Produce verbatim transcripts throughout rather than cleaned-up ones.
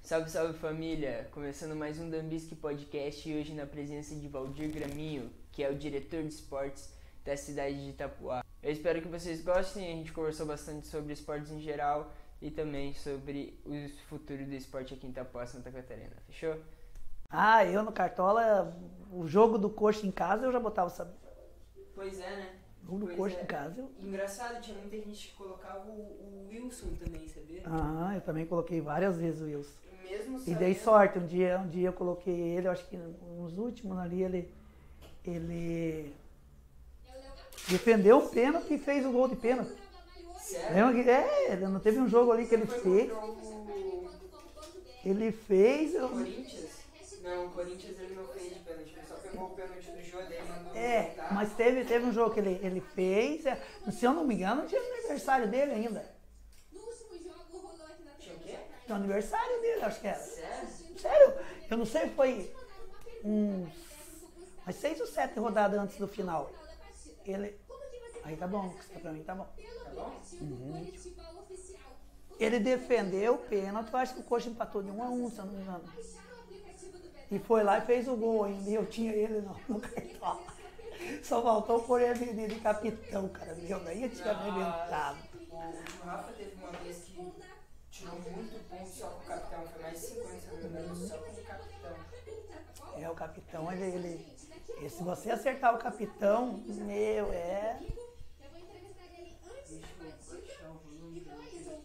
Salve, salve família! Começando mais um Dambisque Podcast e hoje na presença de Valdir Graminho, que é o diretor de esportes da cidade de Itapuá. Eu espero que vocês gostem, a gente conversou bastante sobre esportes em geral e também sobre o futuro do esporte aqui em Itapuá, Santa Catarina. Fechou? Ah, eu no Cartola, o jogo do coxa em casa eu já botava sabendo. Pois é, né? O jogo do Pois coxa é. em casa eu... Engraçado, tinha muita gente que colocava o, o Wilson também, sabia? Ah, eu também coloquei várias vezes o Wilson. Mesmo E dei sorte, um dia, um dia eu coloquei ele, eu acho que nos últimos ali ele, ele defendeu o pênalti e fez o gol de pênalti. Sério? Lembra que, é, não teve um jogo ali que ele Foi fez, contra o ele fez... eu- Corinthians? Não, o Corinthians ele não fez de pênalti, ele só pegou o pênalti do Jô, daí mandou É, voltar. mas teve, teve um jogo que ele, ele fez, é, se eu não me engano, tinha aniversário dele ainda. Tinha o quê? Tinha aniversário dele, acho que era. Sério? Sério? Eu não sei, foi uns umas seis ou sete rodadas antes do final. Ele. Aí tá bom, pra mim tá bom. Tá bom? Uhum. Ele defendeu o pênalti, eu acho que o coxa empatou de um a um, se eu não me engano. E foi lá e fez o gol ainda. E eu tinha ele no, no cartão. Só faltou pôr ele de, de capitão, cara. Meu, daí eu tinha arrebentado. O Rafa teve uma vez que tirou muito ponto só com o capitão, foi mais de cinquenta, se não me engano, só com o capitão. É, o capitão, ele, ele, e se você acertar o capitão, meu, é... Deixa eu baixar o volume da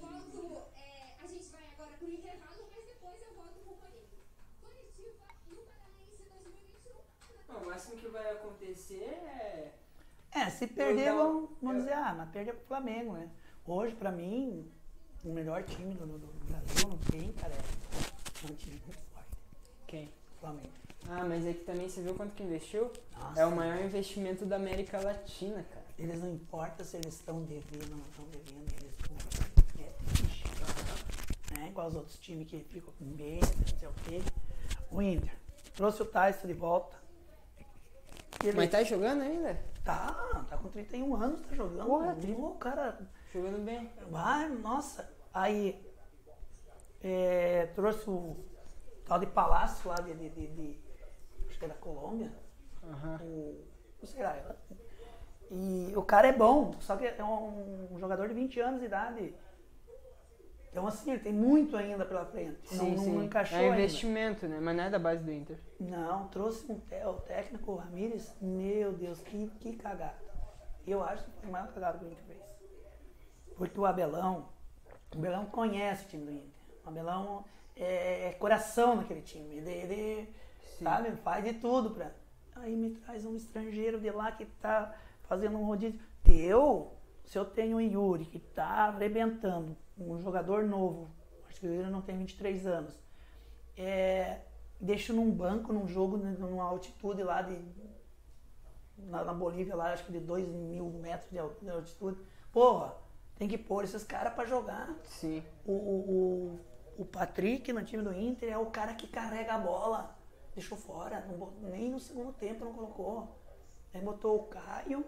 Bom, o máximo que vai acontecer é... É, se perder, Eu não- vamos, vamos eu- dizer, ah, mas perde pro Flamengo, né? Hoje, pra mim, o melhor time do, do- do Brasil não tem, cara, é um time muito forte, Quem? o Flamengo. Ah, mas é que também você viu quanto que investiu? Nossa. É o maior investimento da América Latina, cara. Eles não importa se eles estão devendo ou não estão devendo, eles não. É triste. Né? Igual os outros times que ficam com medo, não sei o quê. O Inter trouxe o Tyson de volta. Ele Mas tá jogando ainda? tá, tá com trinta e um anos, tá jogando. Porra, o cara. Jogando bem. Vai, nossa. Aí é, trouxe o tal de Palácio lá de, de, de, de acho que é da Colômbia. Aham. O, não sei lá. E o cara é bom, só que é um, um jogador de vinte anos de idade. Então assim, ele tem muito ainda pela frente. Sim, não, sim. não encaixou é ainda. investimento, né? Mas não é da base do Inter. Não, trouxe um te- o técnico Ramírez, meu Deus, que, que cagada. Eu acho que foi a maior cagada que o Inter fez. Porque o Abelão, o Abelão conhece o time do Inter. O Abelão é, é coração naquele time. Ele, ele sabe, faz de tudo pra. Aí me traz um estrangeiro de lá que tá fazendo um rodízio. Eu, se eu tenho o Yuri que tá arrebentando, um jogador novo, acho que o Yuri não tem vinte e três anos, é, deixo num banco, num jogo, numa altitude lá de. Na, na Bolívia, lá, acho que de dois mil metros de al- de altitude. Porra, tem que pôr esses caras pra jogar. Sim. O, o, o, o Patrick, no time do Inter, é o cara que carrega a bola. Deixou fora, não bot- nem no segundo tempo não colocou. Aí botou o Caio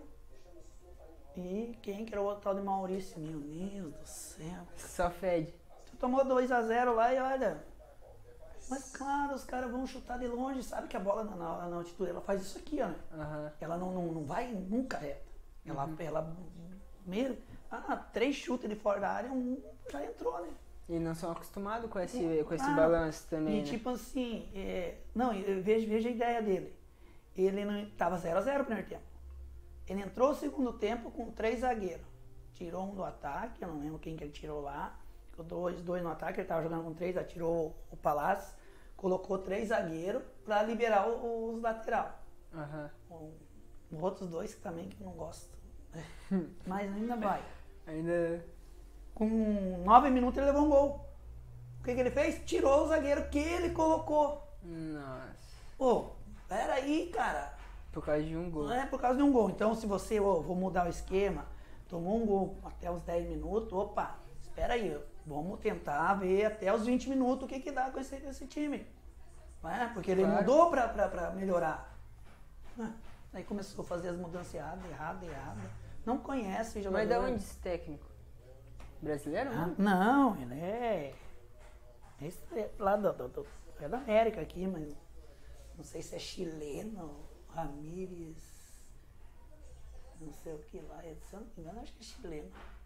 e quem que era o outro tal de Maurício? Meu Deus do céu. Só fede. Tu tomou dois a zero lá e olha. Mas claro, os caras vão chutar de longe, sabe que a bola na, na, na altitude, ela faz isso aqui, ó. Né? Aham. Ela não, não, não vai nunca reta. Ela, Uhum. ela mesmo, ah, três chutes de fora da área, um já entrou, né? E não são acostumados com esse, com esse Ah, balanço também, E né? tipo assim, é, não, eu vejo, vejo a ideia dele. Ele não estava zero a zero no primeiro tempo. Ele entrou no segundo tempo com três zagueiros. Tirou um do ataque, eu não lembro quem que ele tirou lá. Ficou dois, dois no ataque, ele estava jogando com três, aí tirou o Palácio, colocou três zagueiros para liberar o- os lateral. Aham. Com outros dois que também que eu não gosto. Mas ainda vai. Ainda... Com nove minutos ele levou um gol. O que, que ele fez? Tirou o zagueiro que ele colocou. Nossa. Pô, peraí, cara. Por causa de um gol. Não é por causa de um gol. Então, se você, ô, vou mudar o esquema, tomou um gol até os dez minutos, opa, espera aí, vamos tentar ver até os vinte minutos o que, que dá com esse, esse time. Não é? Porque ele Claro. mudou pra, pra, pra melhorar. Ah, aí começou a fazer as mudanças erradas, erradas, erradas. Não conhece o jogador. Mas da onde esse técnico? Brasileiro? Ah, Não? não, ele é. Esse é lá do, do, do, é da América aqui, mas não sei se é chileno, Ramírez, não sei o que lá, se eu não me engano, acho que é chileno.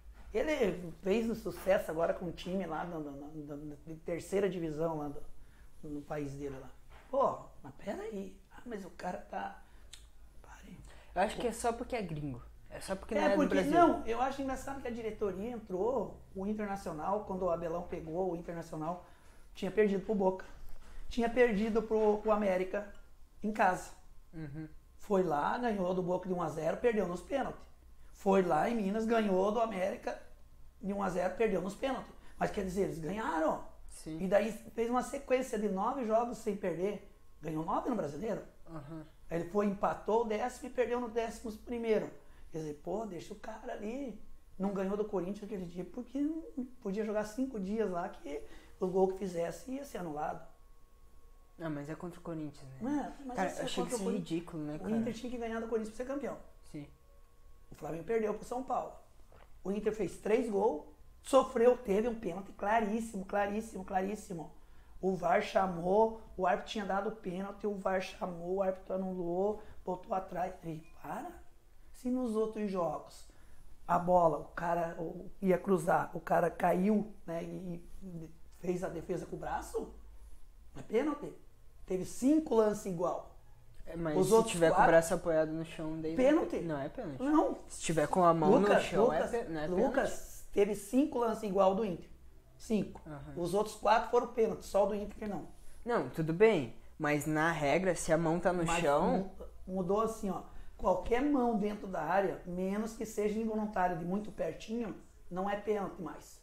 Ele fez um sucesso agora com um time lá no, no, no, no, de terceira divisão lá do, no país dele lá. Pô, mas peraí, ah, mas o cara tá... Pare. Eu acho que é só porque é gringo. É só porque não É, é do porque, Brasil. não, eu acho engraçado que a diretoria entrou, o Internacional, quando o Abelão pegou, o Internacional tinha perdido pro Boca. Tinha perdido pro, pro América em casa. Uhum. Foi lá, ganhou do Boca de um a zero, perdeu nos pênaltis. Foi lá em Minas, ganhou do América de um a zero, perdeu nos pênaltis. Mas quer dizer, eles ganharam. Sim. E daí fez uma sequência de nove jogos sem perder. Ganhou nove no Brasileiro. Uhum. Aí ele foi, empatou o décimo e perdeu no décimo primeiro. Quer dizer, pô, deixa o cara ali. Não ganhou do Corinthians aquele dia porque não podia jogar cinco dias lá que o gol que fizesse ia ser anulado. Não, mas é contra o Corinthians, né? Não é? Mas Cara, esse é achei que contra isso o é Corinthians. ridículo, né, O cara? Inter tinha que ganhar do Corinthians para ser campeão. Sim. O Flamengo perdeu pro São Paulo. O Inter fez três gols, sofreu, teve um pênalti claríssimo, claríssimo, claríssimo. O V A R chamou, o árbitro tinha dado o pênalti, o V A R chamou, o árbitro anulou, botou atrás. E para. Se nos outros jogos a bola, o cara ia cruzar, o cara caiu, né, e fez a defesa com o braço, é pênalti. Teve cinco lances igual. É, mas Os se outros tiver com o quatro- braço apoiado no chão, daí Pênalti. não é pênalti. Não. Se tiver com a mão Lucas, no chão, Lucas, é, pe- não é pênalti. Lucas teve cinco lances igual do Inter. Cinco. Aham. Os outros quatro foram pênalti, só o do Inter não. Não, tudo bem. Mas na regra, se a mão tá no Mas chão... mu- mudou assim, ó. Qualquer mão dentro da área, menos que seja involuntária de muito pertinho, não é pênalti mais.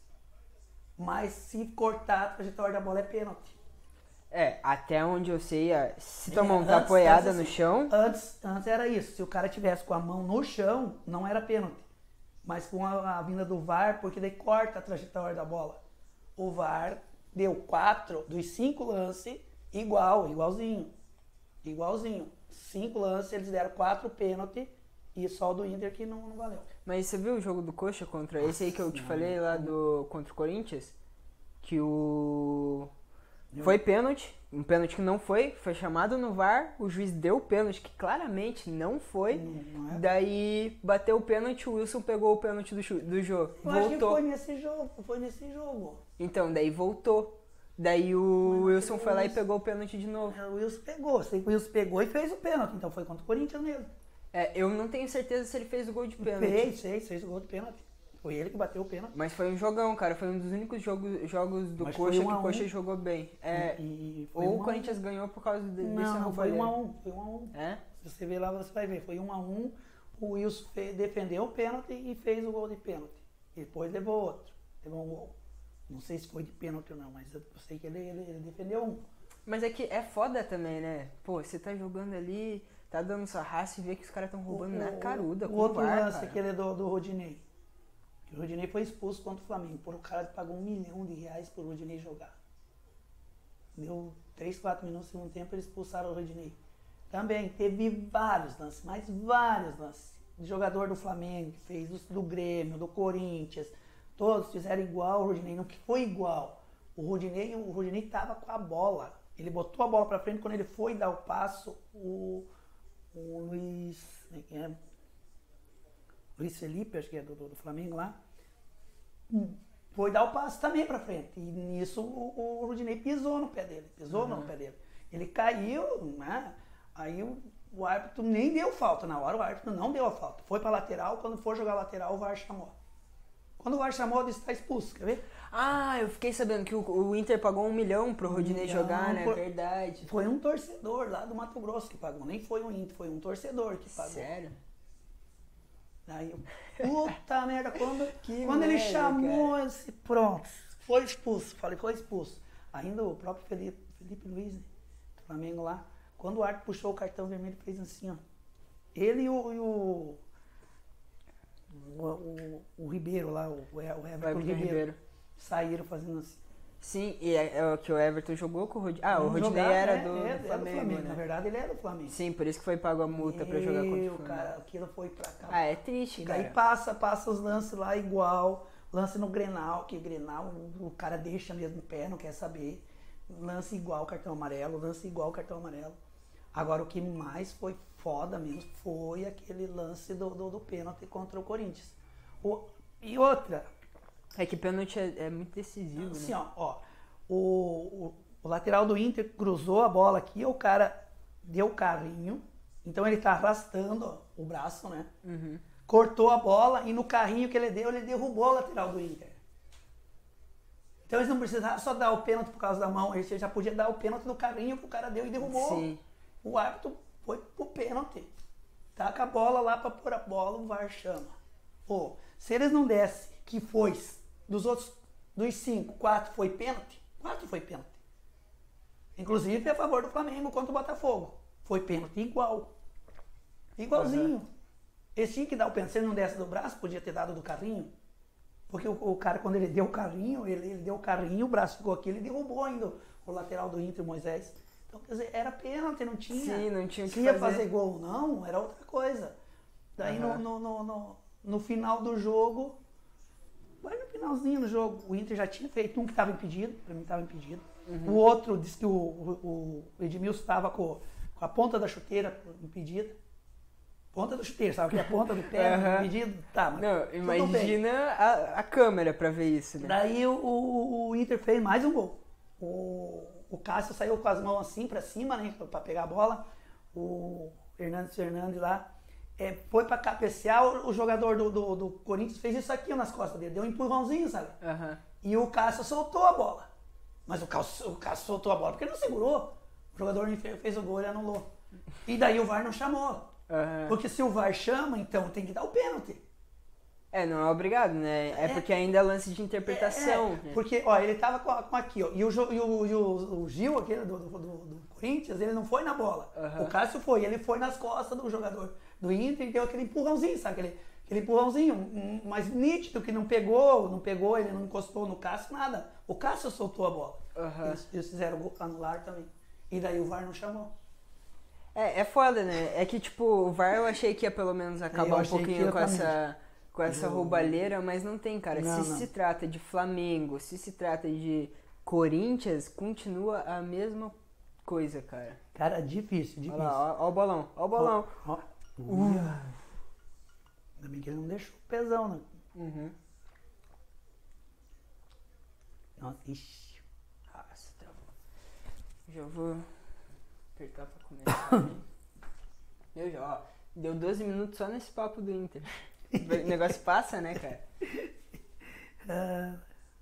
Mas se cortar a trajetória da bola é pênalti. É, até onde eu sei, a- se tua É, mão tá antes- apoiada antes no assim, chão... Antes, antes era isso. Se o cara tivesse com a mão no chão, não era pênalti. Mas com a, a vinda do V A R, porque daí corta a trajetória da bola. O V A R deu quatro dos cinco lances igual, igualzinho. Igualzinho. Cinco lances, eles deram quatro pênalti e só o do Inter que não, não valeu. Mas você viu o jogo do Coxa contra esse aí que eu te Senhora. falei lá do contra o Corinthians? Que o... Foi pênalti, um pênalti que não foi, foi chamado no V A R, o juiz deu o pênalti que claramente não foi, Não, não é? daí bateu o pênalti, o Wilson pegou o pênalti do, chu- do jogo, Eu acho que voltou. foi nesse jogo, foi nesse jogo. Então, daí voltou. Daí o Mas não Wilson pegou foi lá e isso. pegou o pênalti de novo. O Wilson pegou, sei que o Wilson pegou e fez o pênalti, então foi contra o Corinthians mesmo. É, eu não tenho certeza se ele fez o gol de pênalti. Fez, fez, fez o gol de pênalti. Foi ele que bateu o pênalti. Mas foi um jogão, cara. Foi um dos únicos jogos, jogos do Mas foi Coxa um que a o Coxa um. jogou bem. É, E foi ou um o a Corinthians ganhou por causa de, desse Não, não, foi roubalheiro. um a um, foi um a um. É? Se você ver lá, você vai ver, foi um a um, o Wilson fe- defendeu o pênalti e fez o gol de pênalti. E depois levou outro, levou um gol. Não sei se foi de pênalti ou não, mas eu sei que ele, ele, ele defendeu um. Mas é que é foda também, né? Pô, você tá jogando ali, tá dando sua raça e vê que os caras tão roubando O- na caruda. O com outro o V A R, lance, cara. aquele do, do Rodinei. Que o Rodinei foi expulso contra o Flamengo. Por o cara pagou um milhão de reais pro Rodinei jogar. Deu três, quatro minutos no segundo tempo, eles expulsaram o Rodinei. Também teve vários lances, mas vários lances. De jogador do Flamengo, que fez os do Grêmio, do Corinthians. Todos fizeram igual o Rodinei, não que foi igual. O Rodinei, o Rodinei tava com a bola. Ele botou a bola pra frente, quando ele foi dar o passo, o, o Luiz... como é que é? Luiz Felipe, acho que é do, do, do Flamengo lá, foi dar o passo também pra frente. E nisso o, o Rodinei pisou no pé dele, pisou Uhum. no pé dele. Ele caiu, né? Aí o, o árbitro nem deu falta na hora, o árbitro não deu a falta. Foi pra lateral, quando for jogar lateral, o V A R chamou. Quando o V A R chamou, ele está expulso, quer ver? Ah, eu fiquei sabendo que o, o Inter pagou um milhão pro Rodinei milhão jogar, né? por- Verdade. Foi um torcedor lá do Mato Grosso que pagou, nem foi o Inter, foi um torcedor que pagou. Sério? Aí eu, puta merda, quando, Que quando ele merda, chamou, esse pronto, foi expulso, falei, foi expulso. Ainda o próprio Felipe, Felipe Luiz, né, do Flamengo lá, quando o árbitro puxou o cartão vermelho, fez assim, ó. Ele e o, e o, o, o, o Ribeiro lá, o, o Everton, O Everton Ribeiro, Ribeiro. saíram fazendo assim. Sim, e é, é o que o Everton jogou com o Rodinei. Ah, o Não Rodinei jogava, era né? do, É, do era do Flamengo, Flamengo, né? na verdade ele era do Flamengo. Sim, por isso que foi pago a multa pra jogar contra o Meu, Flamengo. cara, aquilo foi pra cá. Ah, é triste, E cara. daí passa, passa os lances lá igual. Lance no Grenal, que Grenal o cara deixa mesmo o pé, não quer saber. Lance igual cartão amarelo, lance igual cartão amarelo. Agora o que mais foi foda mesmo foi aquele lance do, do, do pênalti contra o Corinthians. O, e outra... É que pênalti é, é muito decisivo, assim, né? ó, ó o, o, o lateral do Inter cruzou a bola aqui, o cara deu carrinho, então ele tá arrastando ó, o braço, né? Uhum. Cortou a bola e no carrinho que ele deu, ele derrubou o lateral do Inter. Então eles não precisavam só dar o pênalti por causa da mão, eles já podiam dar o pênalti no carrinho que o cara deu e derrubou. Sim. O árbitro foi pro pênalti. Taca a bola lá pra pôr a bola, o V A R chama. Pô, se eles não dessem que foi, dos outros, dos cinco, quatro foi pênalti, quatro foi pênalti. Inclusive a favor do Flamengo contra o Botafogo. Foi pênalti igual. Igualzinho. Uhum. Eles tinham que dar o pênalti. Se ele não desse do braço, podia ter dado do carrinho. Porque o, o cara, quando ele deu o carrinho, ele, ele deu o carrinho, o braço ficou aqui, ele derrubou ainda o lateral do Inter, o Moisés. Então, quer dizer, era pênalti, não tinha. Sim, não tinha o que Se ia fazer. fazer gol ou não, era outra coisa. Daí Uhum. no, no, no, no, no final do jogo, vai no finalzinho do jogo, o Inter já tinha feito um que estava impedido, pra mim estava impedido. Uhum. O outro disse que o, o, o Edmilson estava com, com a ponta da chuteira impedida. Ponta do chuteiro, sabe? Que é a ponta do pé Uhum. impedido. Tá, mas não, tudo imagina bem. a, a câmera pra ver isso, né? Daí o, o, o Inter fez mais um gol. O, o Cássio saiu com as mãos assim pra cima, né? Pra pegar a bola. O Hernandes Fernandes lá é, foi pra cabecear. O, o jogador do, do, do Corinthians fez isso aqui nas costas dele. Deu um empurrãozinho, sabe? Uhum. E o Cássio soltou a bola. Mas o Cássio, o Cássio soltou a bola porque ele não segurou. O jogador fez o gol e anulou. E daí o V A R não chamou. Uhum. Porque se o V A R chama, então tem que dar o pênalti. É, não é obrigado, né? É, é porque ainda é lance de interpretação. É, é, né? porque, ó, ele tava com, com aqui, ó. E o, e o, e o, o Gil, aquele do, do, do, do Corinthians, ele não foi na bola. Uhum. O Cássio foi, ele foi nas costas do jogador do Inter e deu aquele empurrãozinho, sabe? Aquele, aquele empurrãozinho, um, mais nítido, que não pegou, não pegou, ele não encostou no Cássio, nada. O Cássio soltou a bola. Uhum. Eles, eles fizeram o gol, anular também. E daí o V A R não chamou. É, é foda, né? É que, tipo, o V A R eu achei que ia pelo menos acabar um pouquinho com essa, com essa roubalheira, mas não tem, cara. Não, se não. se trata de Flamengo, se se trata de Corinthians, continua a mesma coisa, cara. Cara, difícil, difícil. Olha lá, ó, ó o bolão, ó o bolão. Ó, ó. Uh. Ainda bem que ele não deixou o pesão, né? Uhum. Nossa, ixi. Nossa, tá bom. Já vou apertar pra começar. Meu, já, ó, deu doze minutos só nesse papo do Inter. O negócio passa, né, cara? Ah,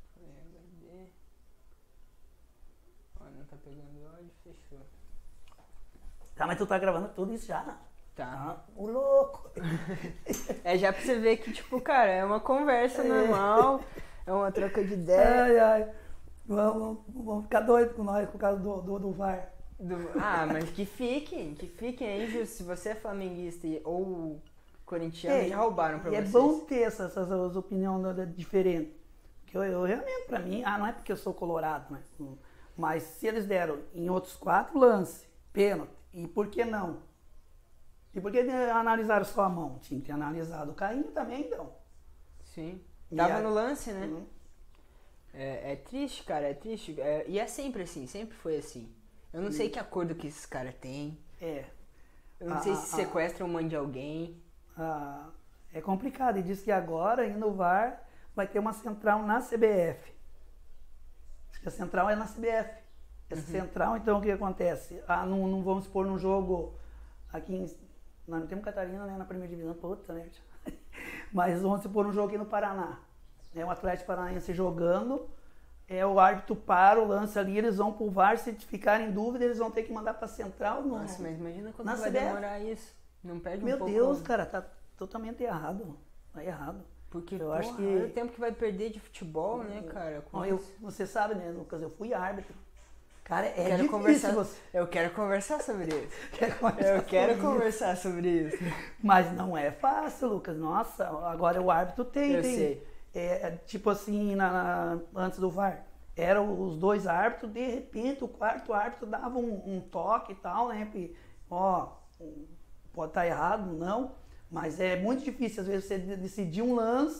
Ó, não tá pegando áudio, fechou. tá, mas tu tá gravando tudo isso já? Tá. Ah, o louco. É já pra você ver que, tipo, cara, é uma conversa normal, é uma troca de ideia. Ai, ai. Vamos, vamos ficar doidos com nós por causa do, do, do V A R. Do- Ah, mas que fiquem, que fiquem aí, Gil. Se você é flamenguista e- ou corintiano, É, já roubaram pra e vocês. é bom ter essas, essas opiniões da- da- diferentes. Porque eu, eu realmente, pra mim, ah, não é porque eu sou colorado, né? Mas se eles deram em outros quatro lances, pênalti, e por que não? E por que analisaram só a mão? Tinha que ter analisado o carrinho também, então. Sim. E Tava a- no lance, né? Uhum. É, é triste, cara, é triste. É, e é sempre assim, sempre foi assim. Eu não sei que acordo que esses caras têm. É. Eu não Ah, sei ah, se ah. sequestram mãe de alguém. Ah, é complicado. E diz que agora, indo no V A R, vai ter uma central na C B F. Acho que a central é na C B F. Essa central, então, o que acontece? Ah, não, não vamos expor num jogo aqui em... Nós não temos Catarina, né, na primeira divisão, puta, né? Mas vamos supor um jogo aqui no Paraná. É o Atlético Paranaense jogando, é, o árbitro para o lance ali, eles vão pro V A R, se ficarem em dúvida, eles vão ter que mandar pra central. No... Nossa, mas imagina quando na vai C B F. demorar isso. Não perde um Meu pouco. Deus, cara, tá totalmente errado. Tá errado. Porque, eu porra, acho que... olha o tempo que vai perder de futebol, né, cara? Com Ó, eu, isso. você sabe, né, Lucas, eu fui árbitro. Cara, é quero difícil conversar, você... Eu quero conversar sobre isso. Quer conversar Eu quero sobre isso. conversar sobre isso. Mas não é fácil, Lucas. Nossa, agora o árbitro tem. Eu tem. sei. É, é, tipo assim, na, na- antes do V A R, eram os dois árbitros, de repente o quarto árbitro dava um, um toque e tal, né? Que, ó, pode estar errado, não, mas é muito difícil às vezes você de- decidir um lance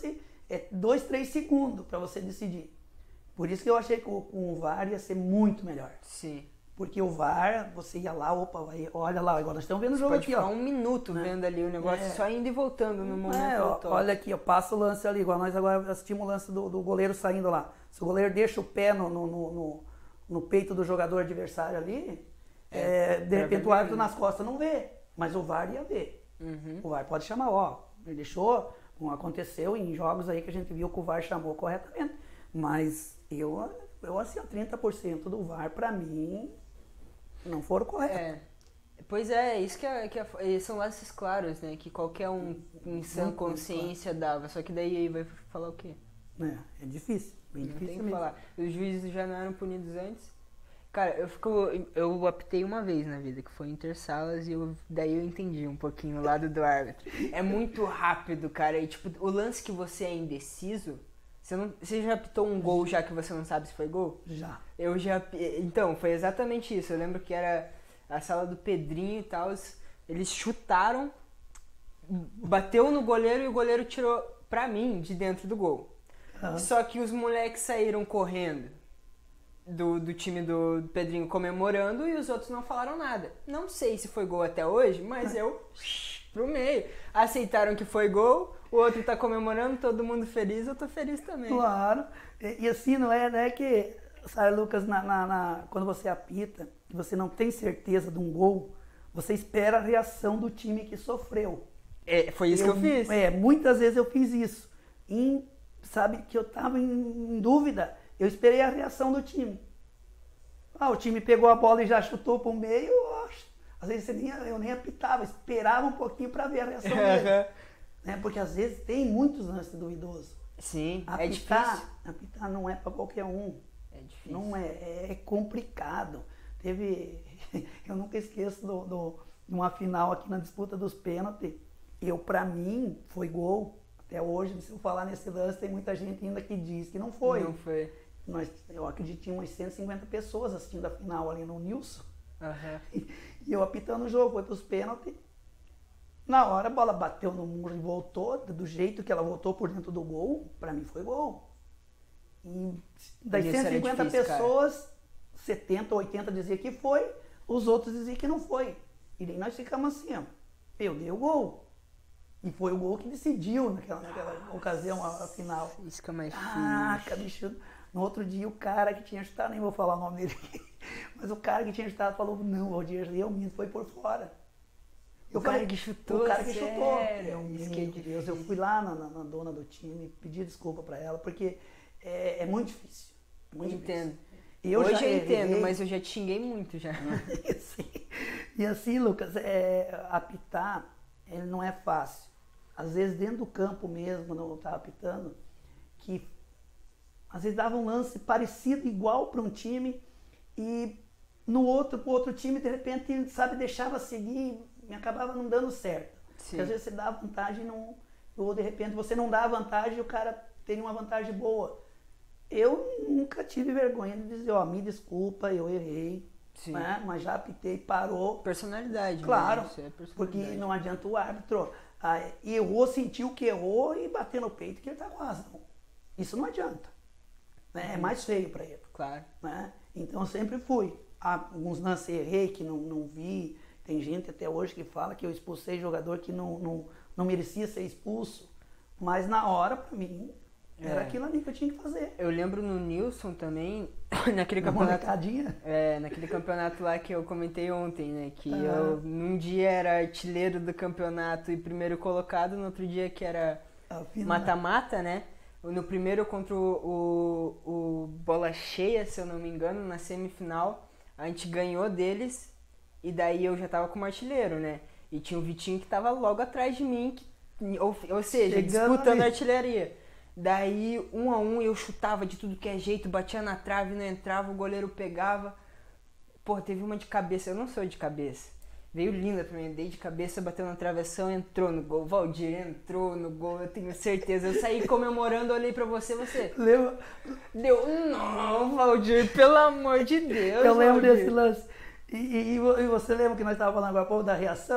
é dois, três segundos para você decidir. Por isso que eu achei que com o V A R ia ser muito melhor. Sim. Porque o V A R, você ia lá, opa, vai, olha lá, igual nós estamos vendo o jogo Pode aqui, ficar ó. um minuto né? vendo ali o negócio, É. só indo e voltando no momento É, ó, do toque. olha aqui, ó, passa o lance ali, igual nós agora assistimos o lance do, do goleiro saindo lá. Se o goleiro deixa o pé no, no, no, no, no peito do jogador adversário ali, é, de repente o árbitro nas costas não vê, mas o V A R ia ver. Uhum. O V A R pode chamar, ó, ele deixou, como aconteceu em jogos aí que a gente viu que o V A R chamou corretamente, mas eu, eu assim, ó, trinta por cento do V A R pra mim não foram corretos. É. Pois é, isso que, é, que é, são lances claros, né? Que qualquer um em sã Muito consciência dava. Só que daí aí vai falar o quê? É, é difícil, bem Não difícil tem que mesmo. falar. Os juízes já não eram punidos antes. Cara, eu fico. Eu apitei uma vez na vida, que foi Intersalas, e eu, daí eu entendi um pouquinho o lado do árbitro. É muito rápido, cara. E tipo, o lance que você é indeciso. Você, não, você já apitou um gol já que você não sabe se foi gol? Já. Eu já. Então, foi exatamente isso. Eu lembro que era a sala do Pedrinho e tal. Eles chutaram, bateu no goleiro e o goleiro tirou pra mim de dentro do gol. Ah. Só que os moleques saíram correndo do, do time do Pedrinho comemorando e os outros não falaram nada. Não sei se foi gol até hoje, mas eu pro meio. Aceitaram que foi gol, o outro tá comemorando, todo mundo feliz, eu tô feliz também. Claro. E, e assim, não é, não é que, sabe, Lucas, na, na, na, quando você apita, que você não tem certeza de um gol, você espera a reação do time que sofreu. É, foi isso eu, que eu fiz. É, muitas vezes eu fiz isso. Em, sabe, que eu tava em, em dúvida, eu esperei a reação do time. Ah, o time pegou a bola e já chutou pro meio, oxe, às vezes você nem, eu nem apitava, esperava um pouquinho para ver a reação dele. Né? Porque às vezes tem muitos lances duvidosos. Sim, apitar, é difícil. Apitar não é para qualquer um. É difícil. Não é, é complicado. Teve, eu nunca esqueço do, do, de uma final aqui na disputa dos pênaltis. Eu, para mim, foi gol. Até hoje, se eu falar nesse lance, tem muita gente ainda que diz que não foi. Não foi. Nós, eu acredito que tinha umas cento e cinquenta pessoas assistindo a final ali no Nilson. Uhum. E, e eu apitando o jogo, foi pros pênaltis. Na hora a bola bateu no muro e voltou, do jeito que ela voltou por dentro do gol, pra mim foi gol. E das Isso cento e era cinquenta difícil, pessoas, cara. setenta, oitenta diziam que foi, os outros diziam que não foi. E daí nós ficamos assim, ó, eu dei o gol. E foi o gol que decidiu naquela, naquela ocasião, a, a final. Isso que é mais Caraca, bicho. No outro dia o cara que tinha chutado, nem vou falar o nome dele aqui, mas o cara que tinha chutado falou, não, Valdir, eu minto, foi por fora. Eu o falei, cara que chutou, o cara que sério? chutou. Eu, Isso meu que é Deus, difícil. eu fui lá na, na, na dona do time, pedi desculpa pra ela, porque é, é muito difícil. Muito Entendo. difícil. E eu Hoje já eu entendo, errei. mas eu já te xinguei muito já. E assim, e assim, Lucas, é, apitar, ele não é fácil. Às vezes dentro do campo mesmo, quando eu estava apitando, que às vezes dava um lance parecido, igual para um time, e no outro, pro outro time, de repente, sabe, deixava seguir e acabava não dando certo. Porque às vezes você dá vantagem, não, ou de repente você não dá vantagem e o cara tem uma vantagem boa. Eu nunca tive vergonha de dizer, ó, me desculpa, eu errei, né? Mas já apitei, parou. Personalidade. Claro, né? Isso é personalidade. porque não adianta o árbitro ah, errou, sentiu que errou e bater no peito que ele tá com razão. Isso não adianta. Né? É mais feio para ele. Claro. Né? Então eu sempre fui. Há alguns lances errei que não, não vi. Tem gente até hoje que fala que eu expulsei jogador que não, não, não merecia ser expulso. Mas na hora, para mim, era É. aquilo ali que eu tinha que fazer. Eu lembro no Nilson também, naquele Uma campeonato. molecadinha. É, naquele campeonato lá que eu comentei ontem, né? Que Ah. eu num dia era artilheiro do campeonato e primeiro colocado, no outro dia que era Afinal, mata-mata, né? No primeiro contra o, o, o Bola Cheia, se eu não me engano, na semifinal, a gente ganhou deles e daí eu já tava como artilheiro, né? E tinha o Vitinho que tava logo atrás de mim, que, ou, ou seja, Chegando disputando ali. a artilharia. Daí, um a um, eu chutava de tudo que é jeito, batia na trave, não entrava, o goleiro pegava. Pô, teve uma de cabeça, eu não sou de cabeça. Veio linda pra mim, dei de cabeça, bateu na travessão, entrou no gol. Valdir entrou no gol, eu tenho certeza. Eu saí comemorando, olhei pra você, você... lembra? Deu, não, Valdir, pelo amor de Deus, Eu lembro Valdir. desse lance. E, e, e você lembra que nós estávamos falando agora há pouco da reação?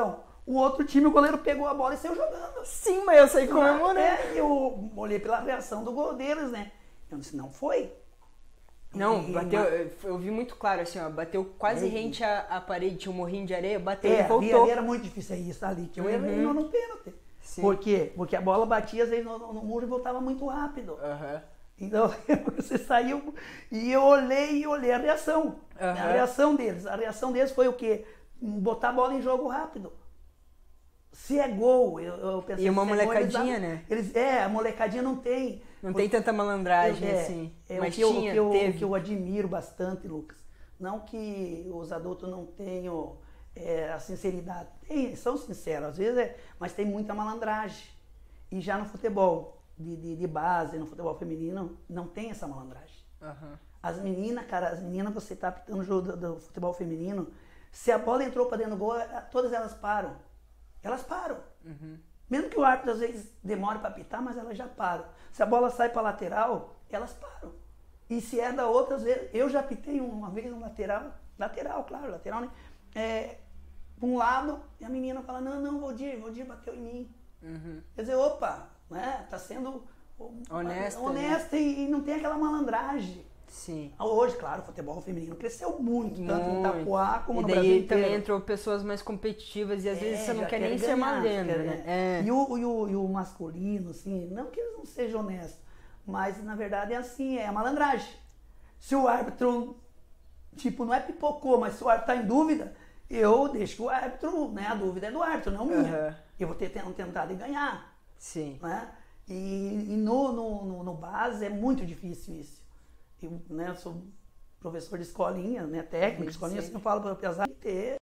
o outro time, o goleiro pegou a bola e saiu jogando. Sim, mas eu saí comemorando. É, e eu olhei pra reação do goleiro, né? Sim, mas eu saí comemorando. É, eu olhei pela reação do gol deles, né? Eu disse, não foi. Não, E- bateu, eu, eu vi muito claro, assim, ó, bateu quase E- rente à, à parede, tinha um morrinho de areia, bateu É, e ali, voltou. ali era muito difícil, é isso ali, que eu errei Uhum. no, no pênalti. Sim. Por quê? Porque a bola batia às vezes no, no- no muro e voltava muito rápido. Aham. Então, você saiu e eu olhei e olhei a reação. Aham. A reação deles. A reação deles foi o quê? Botar a bola em jogo rápido. Se é gol, eu, eu pensei... E uma se é gol, molecadinha, eles, né? Eles, é, a molecadinha não tem... Não tem tanta malandragem, é, assim. é, mas o que eu, tinha, o que eu, teve. o que eu admiro bastante, Lucas. Não que os adultos não tenham é, a sinceridade. Tem, são sinceros, às vezes é, mas tem muita malandragem. E já no futebol de, de, de base, no futebol feminino, não tem essa malandragem. Aham. As meninas, cara, as meninas, você tá apitando o jogo do, do futebol feminino, se a bola entrou para dentro do gol, todas elas param. Elas param. Uhum. Mesmo que o árbitro às vezes demore para apitar, mas elas já param. Se a bola sai para lateral, elas param. E se é da outra, às vezes, eu já apitei uma vez um lateral, lateral, claro, lateral, né? É, para um lado, e a menina fala, não, não, Valdir, Valdir bateu em mim. Uhum. Quer dizer, opa, né? Tá sendo Honesta, honesta e, e não tem aquela malandragem. Sim. Hoje, claro, o futebol feminino cresceu muito, tanto em Muito. Itapuá como E no daí Brasil inteiro. também entrou pessoas mais competitivas e às vezes É, você não já quer nem querem ser ganhar, malandro, querem, né? é. É. E, o, e, o, e o masculino, assim, não que eles não sejam honestos, mas na verdade é assim, é a malandragem. Se o árbitro, tipo, não é pipocou, mas se o árbitro tá em dúvida, eu deixo que o árbitro, né, a dúvida é do árbitro, não minha. Aham. Eu vou ter tentado ganhar, Sim. né? E, e no, no, no, no base é muito difícil isso. Eu, né, sou professor de escolinha, né, técnico, Sim, escolinha, sim. assim, eu falo para apesar de ter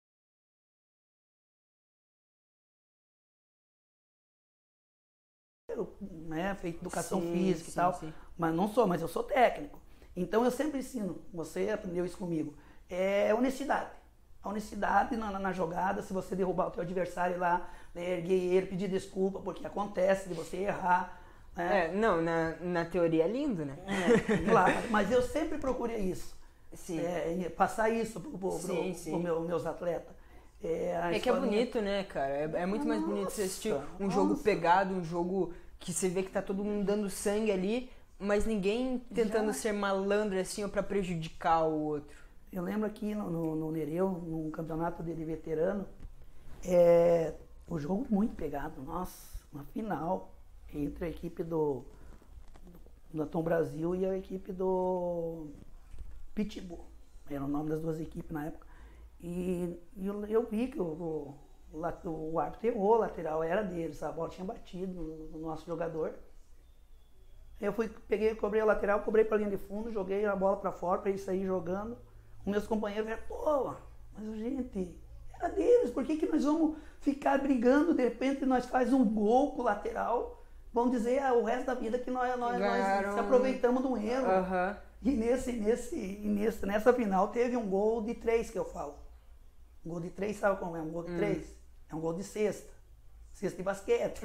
né, feito educação Sim, física sim, e tal, sim. mas não sou, mas eu sou técnico. Então eu sempre ensino, você aprendeu isso comigo, é honestidade. A honestidade na, na jogada, se você derrubar o teu adversário lá, né, erguer ele, pedir desculpa, porque acontece de você errar. Né? É, não, na, na teoria é lindo, né? É, claro, mas eu sempre procurei isso. Sim. É, passar isso para Sim, os sim. meu, meus atletas. É, a É que é escolinha- bonito, né, cara? É, é muito mais bonito você assistir Nossa, um jogo nossa. pegado, um jogo que você vê que tá todo mundo dando sangue ali, mas ninguém tentando Já. ser malandro assim ou pra prejudicar o outro. Eu lembro aqui no, no, no Nereu, num campeonato de, de veterano, é, o jogo muito pegado, nossa, uma final entre a equipe do, do Tom Brasil e a equipe do Pitbull. Era o nome das duas equipes na época. E, e eu, eu vi que o, o, o, lat- o árbitro errou, o lateral era deles, a bola tinha batido no, no nosso jogador. Eu fui, peguei, cobrei a lateral, cobrei pra linha de fundo, joguei a bola pra fora pra ele sair jogando. Os meus companheiros falaram, pô, mas gente, era deles, por que, que nós vamos ficar brigando, de repente nós faz um gol com o lateral, vamos dizer ah, o resto da vida que nós, nós, nós Ganharam. se aproveitamos de um erro. Aham. E nesse, nesse, e nesse, nessa final teve um gol de três que eu falo. Um gol de três, sabe como é? Um gol de Hum. três? É um gol de cesta. Cesta de basquete.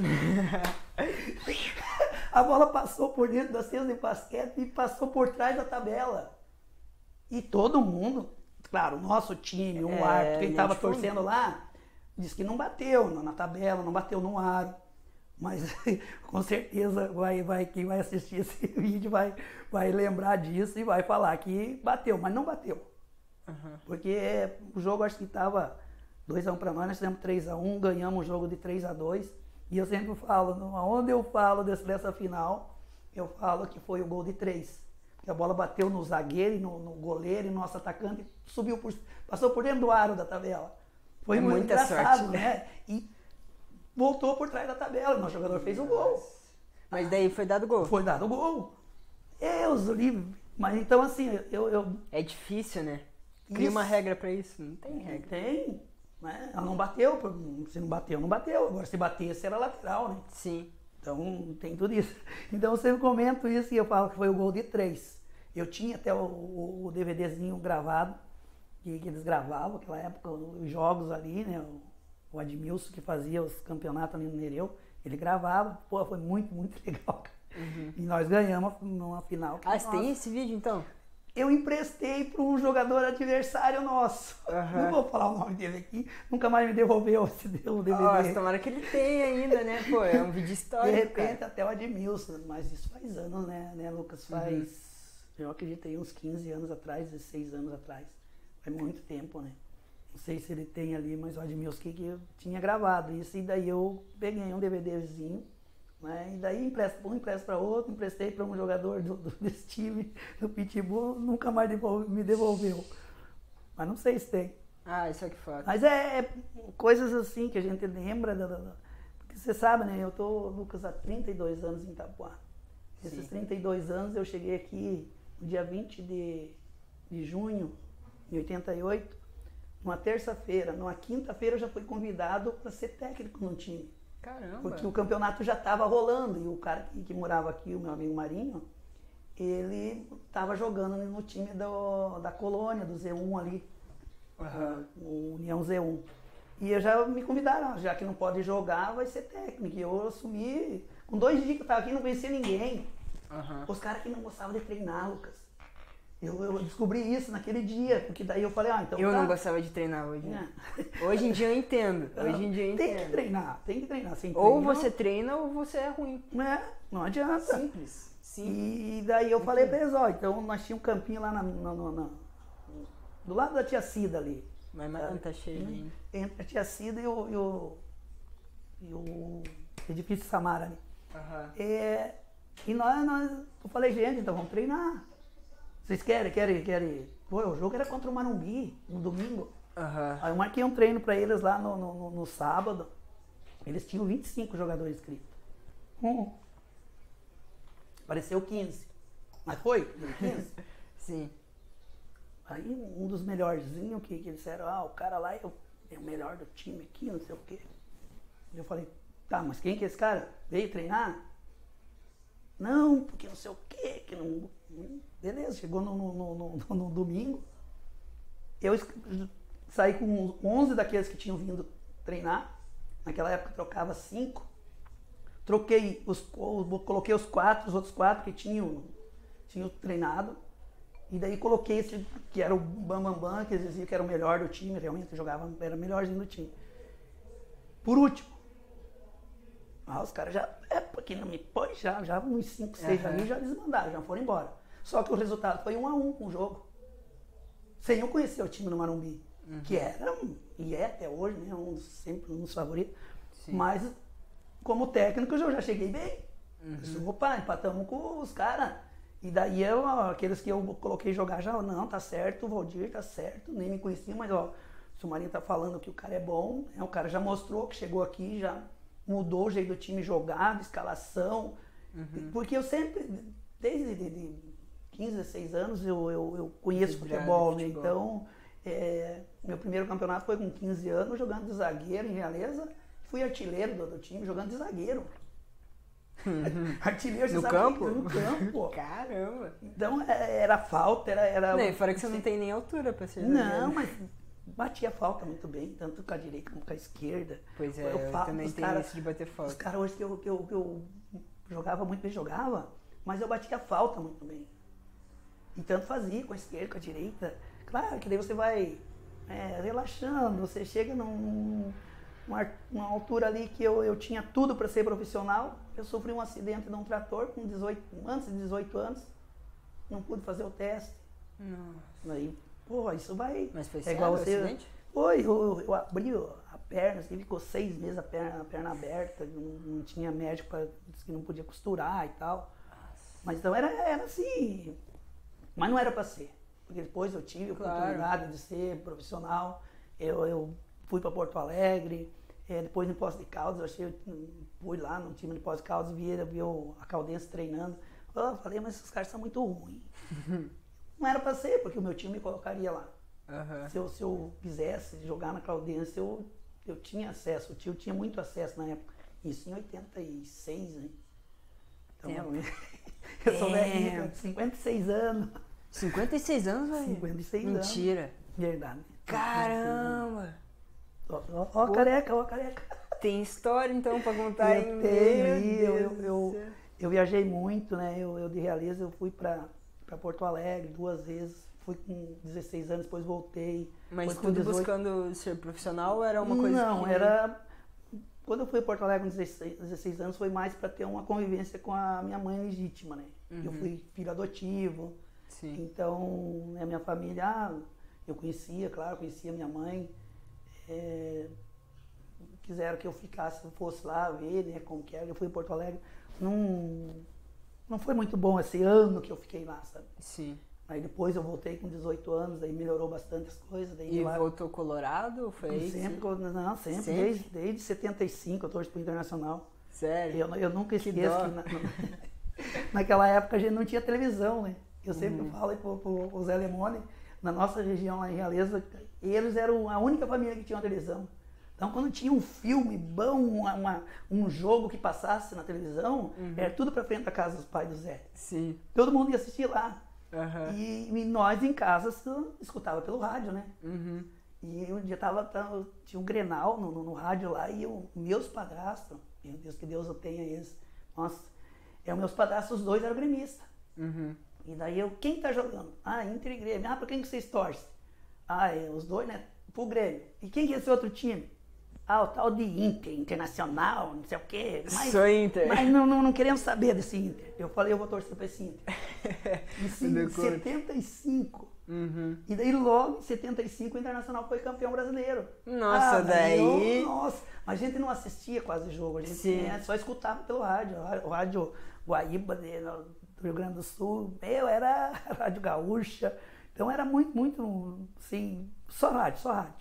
A bola passou por dentro da cesta de basquete e passou por trás da tabela. E todo mundo, claro, o nosso time, o É, árbitro, quem linha estava de fundo. torcendo lá, disse que não bateu na, na tabela, não bateu no aro. Mas com certeza vai, vai, quem vai assistir esse vídeo vai, vai lembrar disso e vai falar que bateu, mas não bateu. Aham. Porque o jogo acho que estava dois a um para nós, nós fizemos três a um, ganhamos o jogo de três a dois. E eu sempre falo, onde eu falo desse, dessa final, eu falo que foi o gol de três. Porque a bola bateu no zagueiro, e no, no goleiro e no nosso atacante, subiu por, passou por dentro do aro da tabela. Foi É muito muita engraçado, sorte. né? E voltou por trás da tabela, nosso jogador fez o gol. Mas daí foi dado gol. Foi dado o gol. Deus, o livre. Mas então assim, eu, eu É difícil, né? Cria uma Isso. regra pra isso. Não tem regra. Tem, né? Ela não bateu, se não bateu, não bateu. Agora se batesse era lateral, né? Sim. Então tem tudo isso. Então eu sempre comento isso e eu falo que foi o gol de três. Eu tinha até o, o, o DVDzinho gravado, que, que eles gravavam naquela época, os jogos ali, né? O, o Admilson que fazia os campeonatos ali no Nereu, ele gravava. Pô, foi muito, muito legal. Uhum. E nós ganhamos numa final. que, Ah, você tem nossa, esse vídeo então? eu emprestei para um jogador adversário nosso. Uhum. Não vou falar o nome dele aqui, nunca mais me devolveu esse o D V D. Nossa, tomara que ele tenha ainda, né? Pô, é um vídeo histórico. De repente cara. até o Admilson, mas isso faz anos, né, né Lucas? Faz, uhum. eu acredito aí, uns quinze anos atrás, dezesseis anos atrás. Faz muito tempo, né? Não sei se ele tem ali, mas o Admilson que eu tinha gravado isso. E daí eu peguei um DVDzinho. Né? E daí empresto um, empresto para outro, emprestei para um jogador do, do, desse time, do Pitbull, nunca mais devolve, me devolveu. Mas não sei se tem. Ah, isso é que foda. Mas é, é coisas assim que a gente lembra, da, da, porque você sabe, né? Eu tô, Lucas, há trinta e dois anos em Itapuá. Esses Sim. trinta e dois anos eu cheguei aqui no dia vinte de, de junho de oitenta e oito, numa terça-feira. Numa quinta-feira eu já fui convidado para ser técnico no time. Caramba. Porque o campeonato já estava rolando e o cara que, que morava aqui, o meu amigo Marinho, ele estava jogando no time do, da colônia, do Z um ali, uhum. o União Z um. E eu já me convidaram, já que não pode jogar, vai ser técnico. E eu assumi, com dois dias que eu estava aqui, não conhecia ninguém. Uhum. Os caras que não gostavam de treinar, Lucas. Eu, eu descobri isso naquele dia, porque daí eu falei, ah, então Eu tá. não gostava de treinar hoje. É. Hoje em dia eu entendo. Hoje em dia eu entendo. Tem que treinar, tem que treinar. Sem ou treino, você treina ou você é ruim. É, não adianta. Simples. Simples. E daí eu falei pra eles, ó, então nós tínhamos um campinho lá na, na, na, na, do lado da Tia Cida ali. Mas, mas não tá cheio ainda. Entre a Tia Cida e o, e o, e o edifício Samara ali. Uhum. É, e nós, nós, eu falei, gente, então vamos treinar. Vocês querem, querem, querem? Pô, o jogo era contra o Marumbi, no domingo. Uhum. Aí eu marquei um treino pra eles lá no, no, no sábado. Eles tinham vinte e cinco jogadores inscritos. Hum. Apareceu quinze. Mas foi? quinze? Sim. Aí um dos melhorzinhos que, que eles disseram, ah, o cara lá é o, é o melhor do time aqui, não sei o quê. Eu falei, tá, mas quem que é esse cara? Veio treinar? Não, porque não sei o quê, que não... Beleza, chegou no, no, no, no, no domingo, eu saí com onze daqueles que tinham vindo treinar, naquela época trocava cinco, troquei, os, coloquei os quatro, os outros quatro que tinham, tinham treinado, e daí coloquei esse que era o Bambambam, Bam, Bam, que eles diziam que era o melhor do time, realmente jogava, era o melhorzinho do time. Por último, ah, os caras já, é porque não me pôs, já, já uns cinco, seis uhum. ali já desmandaram, já foram embora. Só que o resultado foi um a um com o jogo. Sem eu conhecer o time do Marumbi, uhum. que era, e é até hoje, né, um, sempre um dos favoritos. Sim. Mas, como técnico, eu já cheguei bem. Uhum. Disse, opa, empatamos com os caras. E daí, eu, aqueles que eu coloquei jogar já, não, tá certo, o Valdir tá certo, nem me conhecia, mas ó, se o Marinho tá falando que o cara é bom, né, o cara já mostrou que chegou aqui, já mudou o jeito do time jogar, de escalação. Uhum. Porque eu sempre, desde de, de quinze, dezesseis anos, eu, eu, eu conheço futebol, né? Futebol. Então, é, meu primeiro campeonato foi com quinze anos, jogando de zagueiro em Realeza. Fui artilheiro do, do time, jogando de zagueiro. Uhum. Artilheiro, no sabe, campo? No campo. Caramba! Então, era falta, era... era não, fora que você não tem nem altura pra ser Não, zagueiro. mas batia falta muito bem, tanto com a direita como com a esquerda. Pois é, eu, eu também tenho cara, isso de bater falta. Os caras hoje que eu, que, eu, que eu jogava muito bem, jogava, mas eu batia falta muito bem. E tanto fazia, com a esquerda, com a direita. Claro que daí você vai é, relaxando, você chega num, numa, numa altura ali que eu, eu tinha tudo para ser profissional. Eu sofri um acidente de um trator com dezoito, antes de dezoito anos, não pude fazer o teste. Nossa. Aí, pô, isso vai... Mas foi é sério igual o você, acidente? Foi, eu, eu abri a perna, assim, ficou seis meses a perna, a perna aberta, não, não tinha médico para que não podia costurar e tal. Nossa. Mas então era, era assim... Mas não era para ser, porque depois eu tive a claro. oportunidade de ser profissional, eu, eu fui para Porto Alegre, é, depois no Poço de Caldas, eu achei, eu fui lá no time de Poço de Caldas, vi, vi a Caldense treinando, eu falei, mas esses caras são muito ruins. Não era para ser, porque o meu time me colocaria lá. Uhum. Se, eu, se eu quisesse jogar na Caldense, eu, eu tinha acesso, o tio tinha muito acesso na época, isso em oitenta e seis, né? Então, eu sou velhinho, cinquenta e seis anos. cinquenta e seis anos, velho? cinquenta e seis Mentira. anos. Mentira. Verdade. Caramba! Ó, ó, ó a careca, ó a careca. Tem história então pra contar eu em tenho, eu, eu, eu, eu viajei muito, né? Eu, eu de Realeza, eu fui pra para Porto Alegre duas vezes. Fui com dezesseis anos, depois voltei. Mas depois com tudo dezoito. buscando ser profissional ou era uma coisa Não, que... era... Quando eu fui a Porto Alegre com dezesseis, dezesseis anos, foi mais para ter uma convivência com a minha mãe legítima, né? Uhum. Eu fui filho adotivo. Sim. Então, a minha família, ah, eu conhecia, claro, conhecia minha mãe. É, quiseram que eu ficasse, fosse lá ver, né, como que era. Eu fui em Porto Alegre. Não, não foi muito bom esse ano que eu fiquei lá, sabe? Sim. Aí depois eu voltei com dezoito anos, aí melhorou bastante as coisas. Daí E lá, voltou Colorado? Foi aí? que sempre, você- não, sempre, Sempre? Desde, desde setenta e cinco eu torço pro Internacional. Sério? Eu, eu nunca Que esqueço dó. que, na- no- naquela época a gente não tinha televisão, né? Eu sempre Uhum. falo pro, pro, pro Zé Lemone, na nossa região lá em Realeza, eles eram a única família que tinha uma televisão. Então quando tinha um filme bom, uma, uma- um jogo que passasse na televisão, Uhum. era tudo pra frente da casa dos pais do Zé. Sim. Todo mundo ia assistir lá. Aham. E, e nós em casa só escutava pelo rádio, né? Uhum. E um dia tava, tava- tinha um Grenal no, no, no rádio lá e o, meus padrastos, meu Deus, que Deus eu tenha eles. Nossa, é, os meus padrastos, os dois eram gremistas. Uhum. E daí eu, quem tá jogando? Ah, Inter e Grêmio. Ah, pra quem que vocês torcem? Ah, é, os dois, né? Pro Grêmio. E quem que é esse outro time? Ah, o tal de Inter, Internacional, não sei o quê. Mas, Sou Inter. Mas não, não, não queremos saber desse Inter. Eu falei, eu vou torcer pra esse Inter. Isso em Deu conta. setenta e cinco. Uhum. E daí logo em setenta e cinco o Internacional foi campeão brasileiro. Nossa, Ah, daí- eu- nossa, mas a gente não assistia quase o jogo, a gente Sim. né, só escutava pelo rádio. O rádio Guaíba de- no- do Rio Grande do Sul, meu, era rádio gaúcha. Então era muito, muito, assim, só rádio, só rádio.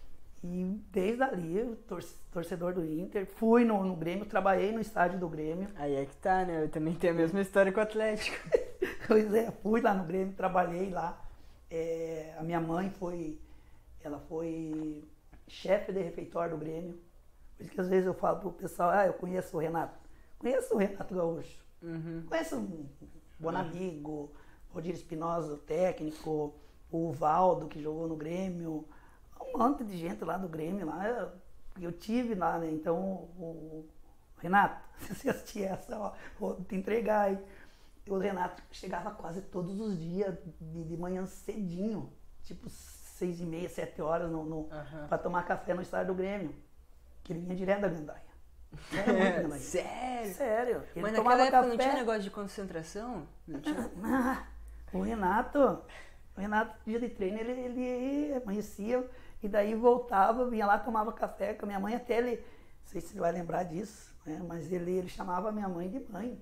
E desde ali, eu tor- torcedor do Inter, fui no, no Grêmio, trabalhei no estádio do Grêmio. Aí é que tá, né? Eu também tenho a mesma história com o Atlético. Pois é, fui lá no Grêmio, trabalhei lá. É, a minha mãe foi, ela foi chefe de refeitório do Grêmio. Por isso que às vezes eu falo pro pessoal, ah, eu conheço o Renato. Conheço o Renato Gaúcho. Uhum. Conheço o Bonamigo, o Rodir Espinosa, o técnico, o Valdo, que jogou no Grêmio. Um monte de gente lá do Grêmio, lá. Eu, eu tive lá, né? Então, o, o Renato, se você assistir essa, ó, vou te entregar aí. O Renato chegava quase todos os dias, de, de manhã cedinho, tipo seis e meia, sete horas, no, no, Aham. pra tomar café no estádio do Grêmio. Que ele vinha direto da Gandaia. Era muito Gandaia. Sério? Sério. Ele Mas tomava naquela época café. não tinha negócio de concentração? Não tinha? Ah, o Renato, o Renato, dia de treino, ele, ele amanhecia e daí voltava, vinha lá, tomava café com a minha mãe, até ele, não sei se você vai lembrar disso, né, mas ele, ele chamava a minha mãe de mãe.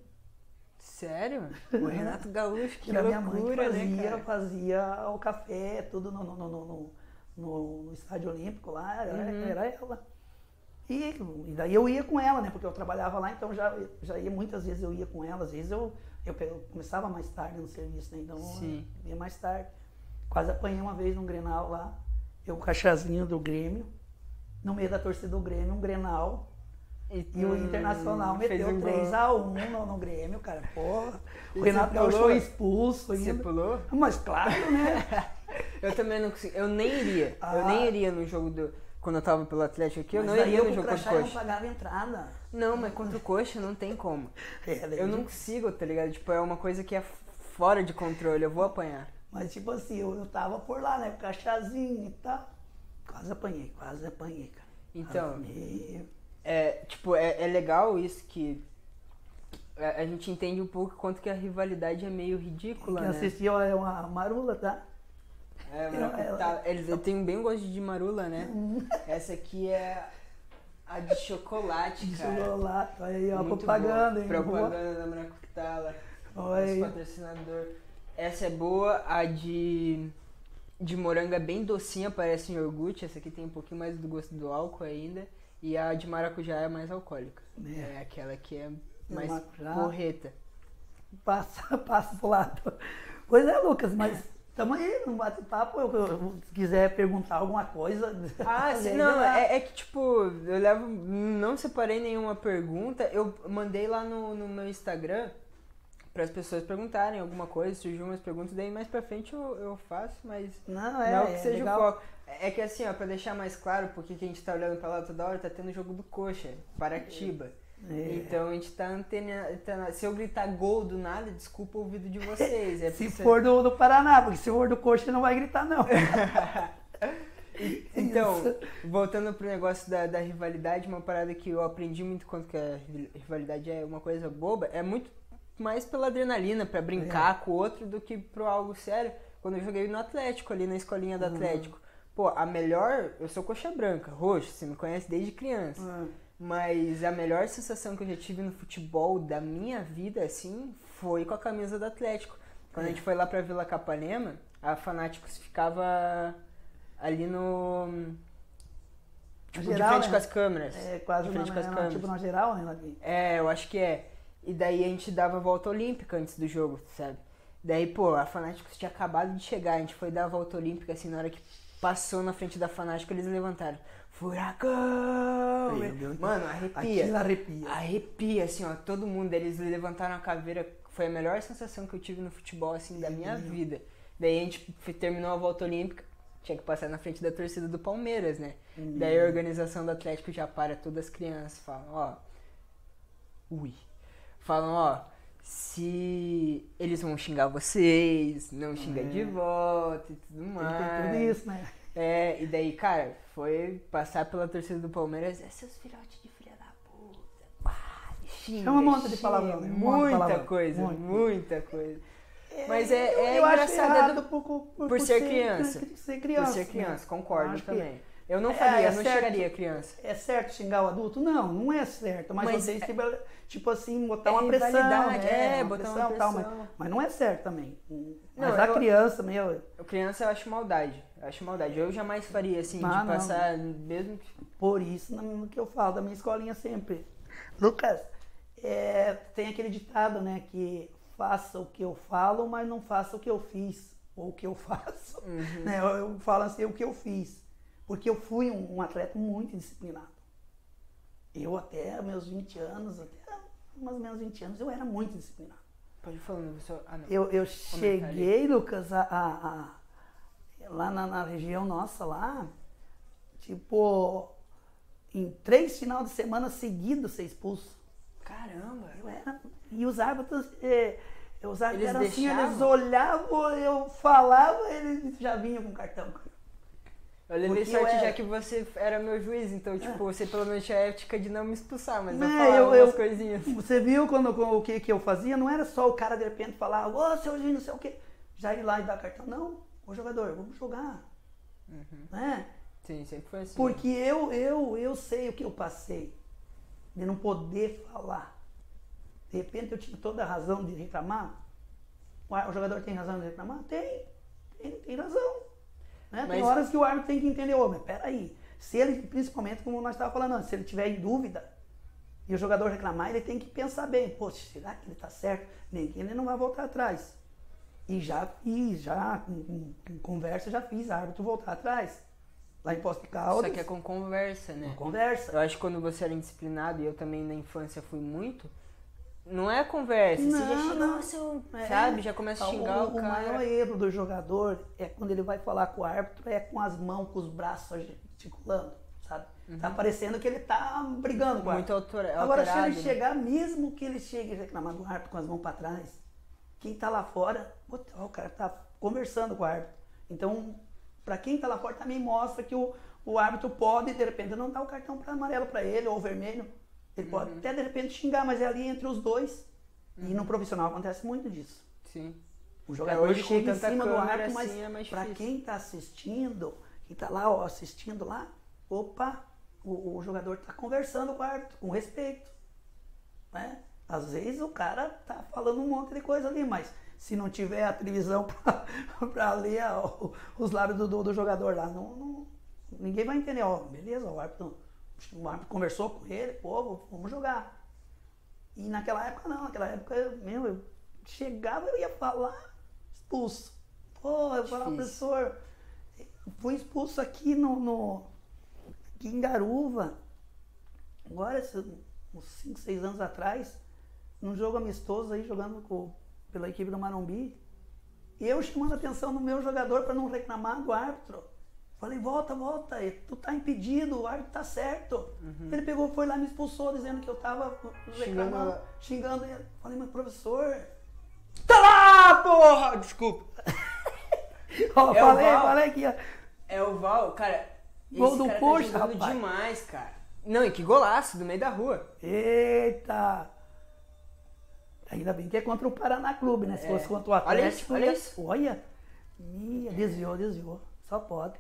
Sério? O Renato Gaúcho, que Que era minha mãe que loucura, fazia, né, cara? fazia o café, tudo no, no, no, no, no- no estádio olímpico lá, era, Uhum. era ela. E, e daí eu ia com ela, né? Porque eu trabalhava lá, então já, já ia, muitas vezes eu ia com ela, às vezes eu, eu, pe- eu começava mais tarde no serviço, né? Então Sim. eu ia mais tarde. Quase apanhei uma vez num Grenal lá, eu com o cachazinho do Grêmio, no meio da torcida do Grêmio, um Grenal. E o hum, Internacional fez meteu um gol. três a um no, no Grêmio, cara. Porra. E O Renato você Gaúcho pulou? foi expulso Você ainda. pulou? Mas claro, né? Eu também não consigo. Eu nem iria. Eu Ah. nem iria no jogo do. Quando eu tava pelo Atlético aqui, eu Mas não daí iria eu no com jogo crachá contra o eu não Coxa. pagava entrada. Não, mas contra o Coxa não tem como. É, daí Eu a não gente- consigo, tá ligado? Tipo, é uma coisa que é f- fora de controle. Eu vou apanhar. Mas tipo assim, eu, eu tava por lá, né? Com cachazinho e tal. Quase apanhei, quase apanhei, cara. Então, Apanhei. é, tipo, é, é legal isso que a, a gente entende um pouco quanto que a rivalidade é meio ridícula, Quem né? assistiu é uma marula, tá? É, Ela- maracutá. Eles eu tenho bem gosto de marula, né? Hum. Essa aqui é a de chocolate, cara. Chegou lá, tá aí, ó, Muito propaganda, boa. hein? Propaganda da Maracutala. Oi. Nosso patrocinador. Essa é boa, a de, de morango é bem docinha, parece um iogurte. Essa aqui tem um pouquinho mais do gosto do álcool ainda. E a de maracujá é mais alcoólica. É. É aquela que é mais maracujá. porreta. Passa, passa pro lado. Pois é, Lucas, mas tamo aí, no bate-papo. eu- eu- Se quiser perguntar alguma coisa. Ah, sim, vem não, lá. é, é que tipo, eu levo, não separei nenhuma pergunta, eu mandei lá no, no meu Instagram para as pessoas perguntarem alguma coisa, surgiu umas perguntas, daí mais pra frente eu, eu faço, mas Não, não é, é o que é seja legal. o foco. É que assim, ó, pra deixar mais claro porque que a gente tá olhando pra lá toda hora, tá tendo o jogo do Coxa, Paratiba. É. Então a gente tá antena. Tá, se eu gritar gol do nada, desculpa o ouvido de vocês. É se você... for do, do Paraná, porque se for do Coxa não vai gritar, não. Então, Isso. voltando pro negócio da, da rivalidade, uma parada que eu aprendi muito quanto que a rivalidade é uma coisa boba, é muito mais pela adrenalina, pra brincar é. com o outro, do que pro algo sério. Quando eu joguei no Atlético, ali na escolinha do Atlético. Uhum. Pô, a melhor... Eu sou coxa branca, roxo, você me conhece desde criança. Uhum. Mas a melhor sensação que eu já tive no futebol da minha vida, assim, foi com a camisa do Atlético. Quando é. a gente foi lá pra Vila Capanema, a Fanáticos ficava... ali no... Tipo, geral, de frente né? com as câmeras. É, quase de frente na, com as na, câmeras. tipo na geral, né? Ali. É, eu acho que é. E daí a gente dava a volta olímpica antes do jogo, sabe? Daí, pô, a Fanáticos tinha acabado de chegar, a gente foi dar a volta olímpica, assim, na hora que passou na frente da Fanático, eles levantaram. Furacão! Meu Mano, arrepia. Aquilo arrepia. Arrepia, assim, ó, todo mundo, eles levantaram a caveira, foi a melhor sensação que eu tive no futebol, assim, da minha Meu. vida. Daí a gente terminou a volta olímpica, tinha que passar na frente da torcida do Palmeiras, né? Uhum. Daí a organização do Atlético já para todas as crianças, falam, ó... Ui. Falam, ó, se eles vão xingar vocês, não xinga é. de volta e tudo mais. Tem tudo isso, né? É, e daí, cara, foi passar pela torcida do Palmeiras, é seus filhotes de filha da puta, pá, xinga, é uma monta de xinga, palavrão, né? Muita palavrão. coisa, Muito. muita coisa. É, Mas é, é eu engraçado acho errado por, por, por, por ser, ser criança. Por ser criança. Por ser criança, né? concordo Acho também. que... Eu não É, faria, é eu não certo, chegaria criança. É certo xingar o adulto? Não, não é certo. Mas, Mas você é, tem que, tipo assim, botar é uma pressão. rivalidade, Né? é, uma botar pressão, uma tal, pressão. mas, mas não é certo também. Não, mas a eu- criança, meu... Criança eu acho maldade. Eu acho maldade. Eu jamais faria assim, Ah, de não. passar, mesmo que... Por isso no que eu falo da minha escolinha sempre. Lucas, é, tem aquele ditado, né, que faça o que eu falo, mas não faça o que eu fiz, ou o que eu faço. Uhum. Né, eu, eu falo assim, o que eu fiz. Porque eu fui um, um atleta muito disciplinado. Eu até meus vinte anos, até mais ou menos vinte anos, eu era muito disciplinado. Pode ir falando, você... Ah, não. Eu, eu cheguei, Lucas, a, a, a- lá na, na região nossa, lá, tipo, em três final de semana seguidos ser expulso. Caramba! Eu era, e os árbitros, eh, os árbitros Eles eram assim, deixavam? eles olhavam, eu falava, eles já vinham com cartão. Eu levei Porque eu sorte era- já que você era meu juiz, então, tipo, você pelo menos tinha a ética de não me expulsar, mas eu Né, falava eu- umas eu- coisinhas. Você viu quando, quando- o que, que eu fazia? Não era só o cara de repente falar, ô, seu juiz, não sei o quê, já ir lá e dar cartão. Não, ô jogador, vamos jogar. Uhum. Né? Sim, sempre foi assim. Porque eu, eu, eu sei o que eu passei, de não poder falar. De repente eu tinha toda a razão de reclamar. O ar- o jogador tem razão de reclamar? Tem, tem, tem razão. Né? Tem Mas- horas que o árbitro tem que entender, ô, mas peraí, se ele, principalmente como nós estávamos falando antes, se ele tiver em dúvida e o jogador reclamar, ele tem que pensar bem, poxa, será que ele está certo? Nem que ele não vai voltar atrás. E já fiz, já com, com- com conversa, já fiz árbitro voltar atrás. Lá em Poços de Caldas, Só que é com conversa, né? uma conversa. Eu acho que quando você era indisciplinado, e eu também na infância fui muito, não é conversa, você já Não, chega, não. "Nossa, eu-" É. sabe? Já começa a xingar o, o cara. maior erro do jogador é quando ele vai falar com o árbitro, é com as mãos, com os braços articulando, sabe? Tá parecendo que ele tá brigando com o Muito árbitro. altura- Agora, se alterado, ele né? chegar, mesmo que ele chegue reclamando do árbitro com as mãos para trás, quem tá lá fora, puta, ó, o cara tá conversando com o árbitro. Então, para quem tá lá fora, também mostra que o, o árbitro pode, de repente, não dar o cartão pra amarelo para ele ou vermelho. Ele pode Uhum. até, de repente, xingar, mas é ali entre os dois. E no profissional acontece muito disso. Sim. O jogador hoje, com chega em tanta cima do câmera, arco, mas assim, é mais para difícil. quem está assistindo, quem está lá ó, assistindo lá, opa, o, o jogador está conversando com o árbitro, com respeito. Né? Às vezes o cara tá falando um monte de coisa ali, mas se não tiver a televisão para ler ó, os lábios do, do, do jogador lá, não, não- ninguém vai entender. Ó, beleza, o árbitro, o árbitro conversou com ele, pô, vamos jogar. E naquela época não, naquela época, meu, eu chegava, eu ia falar, expulso. Pô, eu falava, Difícil. professor, fui expulso aqui no, no aqui em Garuva. Agora, esse- uns cinco, seis anos atrás, num jogo amistoso aí, jogando com, pela equipe do Marombi, eu chamando a atenção no meu jogador para não reclamar do árbitro. Falei, volta, volta, tu tá impedido, o árbitro tá certo. Uhum. Ele pegou, foi lá, me expulsou, dizendo que eu tava reclamando, xingando ele. Falei, mas professor... Tá lá, porra! Desculpa. Ó, É falei, o Val. falei aqui, ó. É o Val, cara, Gol esse do cara Coxa, tá jogando rapaz. demais, cara. Não, e que golaço, do meio da rua. Eita! Ainda bem que é contra o Paraná Clube, né? Se É. fosse contra o Olha Atlético... isso, olha ia- isso. Olha! Ih, desviou, desviou. Só pode.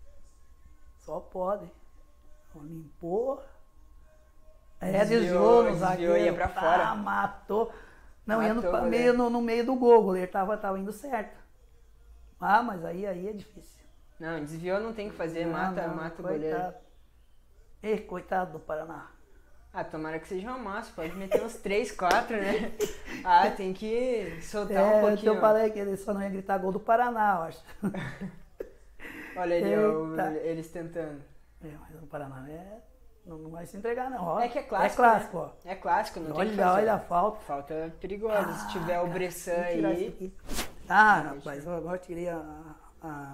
Só pode. Limpou. É, Desviou, desviou no desviou, zagueiro. ia pra fora. Tá, matou. Não, ia no, Matou o pa- goleiro. meio, no, no meio do gol. O goleiro tava, tava indo certo. Ah, mas aí, aí é difícil. Não, desviou, não tem o que fazer, Não, mata, não, mata o coitado. goleiro. Ei, coitado do Paraná. Ah, tomara que seja uma massa, pode meter uns três, quatro, né? Ah, tem que soltar um É, pouquinho. eu falei que ele só não ia gritar gol do Paraná, eu acho. Olha ali, ó, Eita. eles tentando. É, mas o Paraná é, não, não vai se entregar, não. Ó, É que é clássico, É clássico, né? ó. É clássico, não tem o que Olha, fazer. olha a falta. Falta perigosa, se tiver o cara, Bressan vou tirar isso aí... aqui. Ah, rapaz, eu agora tirei a, a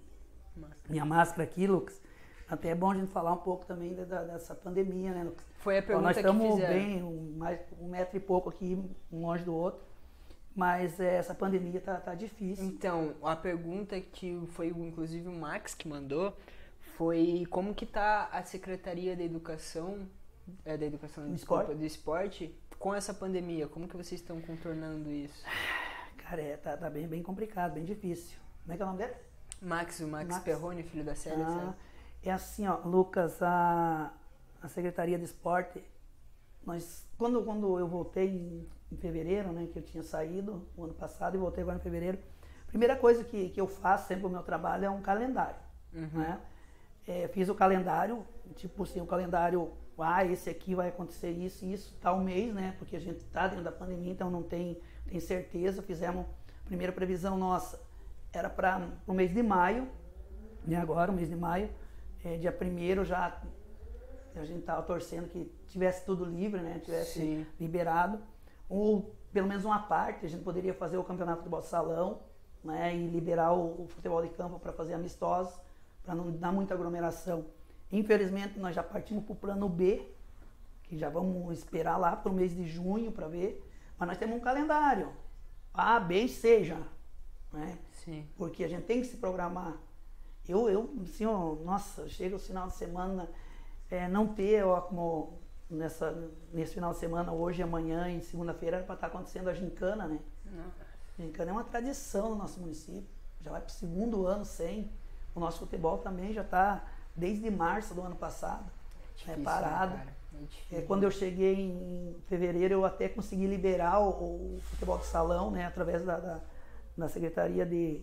minha máscara aqui, Lucas. Até é bom a gente falar um pouco também da, dessa pandemia, né, Lucas? Foi a Ó, pergunta nós que estamos fizeram. bem, um, mais, um metro e pouco aqui, um longe do outro. Mas é, essa pandemia tá, tá difícil. Então, a pergunta que foi inclusive o Max que mandou foi como que tá a Secretaria da Educação, é, da Educação, Do desculpa, esporte? do esporte com essa pandemia. Como que vocês estão contornando isso? Cara, é, tá, tá bem, bem complicado, bem difícil. Como é que é o nome dele? Max, o Max, Max. Perrone, filho da Célia, Ah, sabe? é assim, ó, Lucas, a, a Secretaria de Esporte, nós, quando, quando eu voltei em, em fevereiro, né, que eu tinha saído o ano passado e voltei agora em fevereiro, a primeira coisa que, que eu faço sempre o meu trabalho é um calendário, Uhum. né? É, fiz o calendário, tipo assim, o calendário, ah, esse aqui vai acontecer isso e isso, tal mês, né, porque a gente está dentro da pandemia, então não tem, tem certeza, fizemos a primeira previsão nossa, era para o mês de maio, e agora, o mês de maio, é, dia primeiro já a gente estava torcendo que tivesse tudo livre, né? Tivesse Sim. liberado. Ou pelo menos uma parte, a gente poderia fazer o campeonato de futebol de salão, né? E liberar o, o futebol de campo para fazer amistosos, para não dar muita aglomeração. Infelizmente, nós já partimos para o plano B, que já vamos esperar lá para o mês de junho para ver. Mas nós temos um calendário, A, B e C já, né? Sim. Porque a gente tem que se programar. Eu, eu assim, ó, nossa, chega o final de semana, é, não ter, ó, como nessa, nesse final de semana, hoje, amanhã e segunda-feira, era para estar acontecendo a gincana, né? Não. A gincana é uma tradição no nosso município, já vai para o segundo ano sem. O nosso futebol também já está desde março do ano passado, Difícil, é, né, parado. cara? É difícil. É, quando eu cheguei em fevereiro, eu até consegui liberar o, o futebol de salão, né, através da, da, da Secretaria de,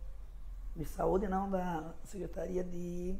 de Saúde, não, da Secretaria de...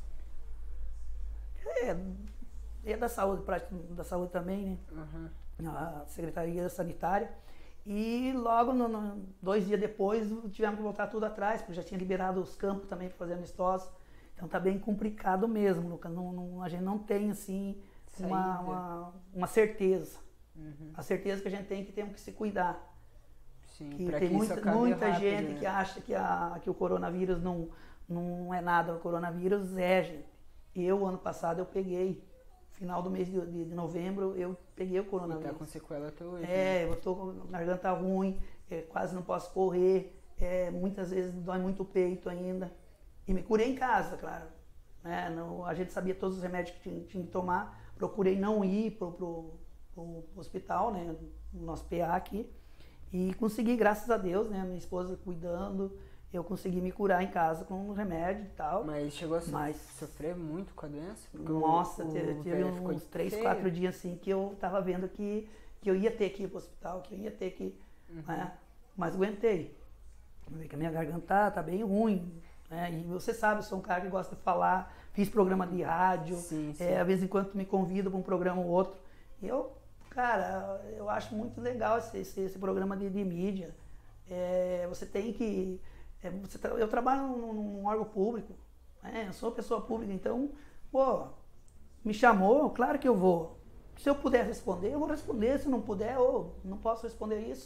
É, é da Saúde, prática da Saúde também, né? Uhum. A Secretaria Sanitária. E logo, no, no, dois dias depois, tivemos que voltar tudo atrás, porque já tinha liberado os campos também para fazer amistosos. Então tá bem complicado mesmo, Lucas. Não, não, a gente não tem, assim, uma, Saída. uma, uma certeza. Uhum. A certeza que a gente tem que temos que se cuidar. Sim, Que pra tem que isso muita, acabe muita rápido, gente né? que acha que, a, que o coronavírus não, não é nada. O coronavírus é, gente. Eu, ano passado, eu peguei. Final do mês de, de, de novembro, eu peguei o E coronavírus. tá com sequela até hoje. né? É, eu tô com a garganta ruim, é, quase não posso correr, é, muitas vezes dói muito o peito ainda. E me curei em casa, claro. Né? Não, a gente sabia todos os remédios que tinha, tinha que tomar. Procurei não ir pro, pro, pro hospital, né? No nosso P A aqui. E consegui, graças a Deus, né? Minha esposa cuidando, eu consegui me curar em casa com um remédio e tal. Mas chegou a so- Mas- sofrer muito com a doença? Porque o- Nossa, o teve, teve velho ficou uns três, feio. quatro dias assim que eu tava vendo que, que eu ia ter que ir pro hospital, que eu ia ter que. Uhum. Né? Mas aguentei. Ver que a minha garganta tá, tá bem ruim. Né? E você sabe, eu sou um cara que gosta de falar, fiz programa de rádio, Sim, sim. é, às vezes em quando me convido para um programa ou outro. E eu, cara, eu acho muito legal esse, esse, esse programa de, de mídia. É, você tem que. É, você tra- eu trabalho num, num órgão público, né? Eu sou pessoa pública, então, pô, me chamou, claro que eu vou. Se eu puder responder, eu vou responder. Se não puder, ou não posso responder isso.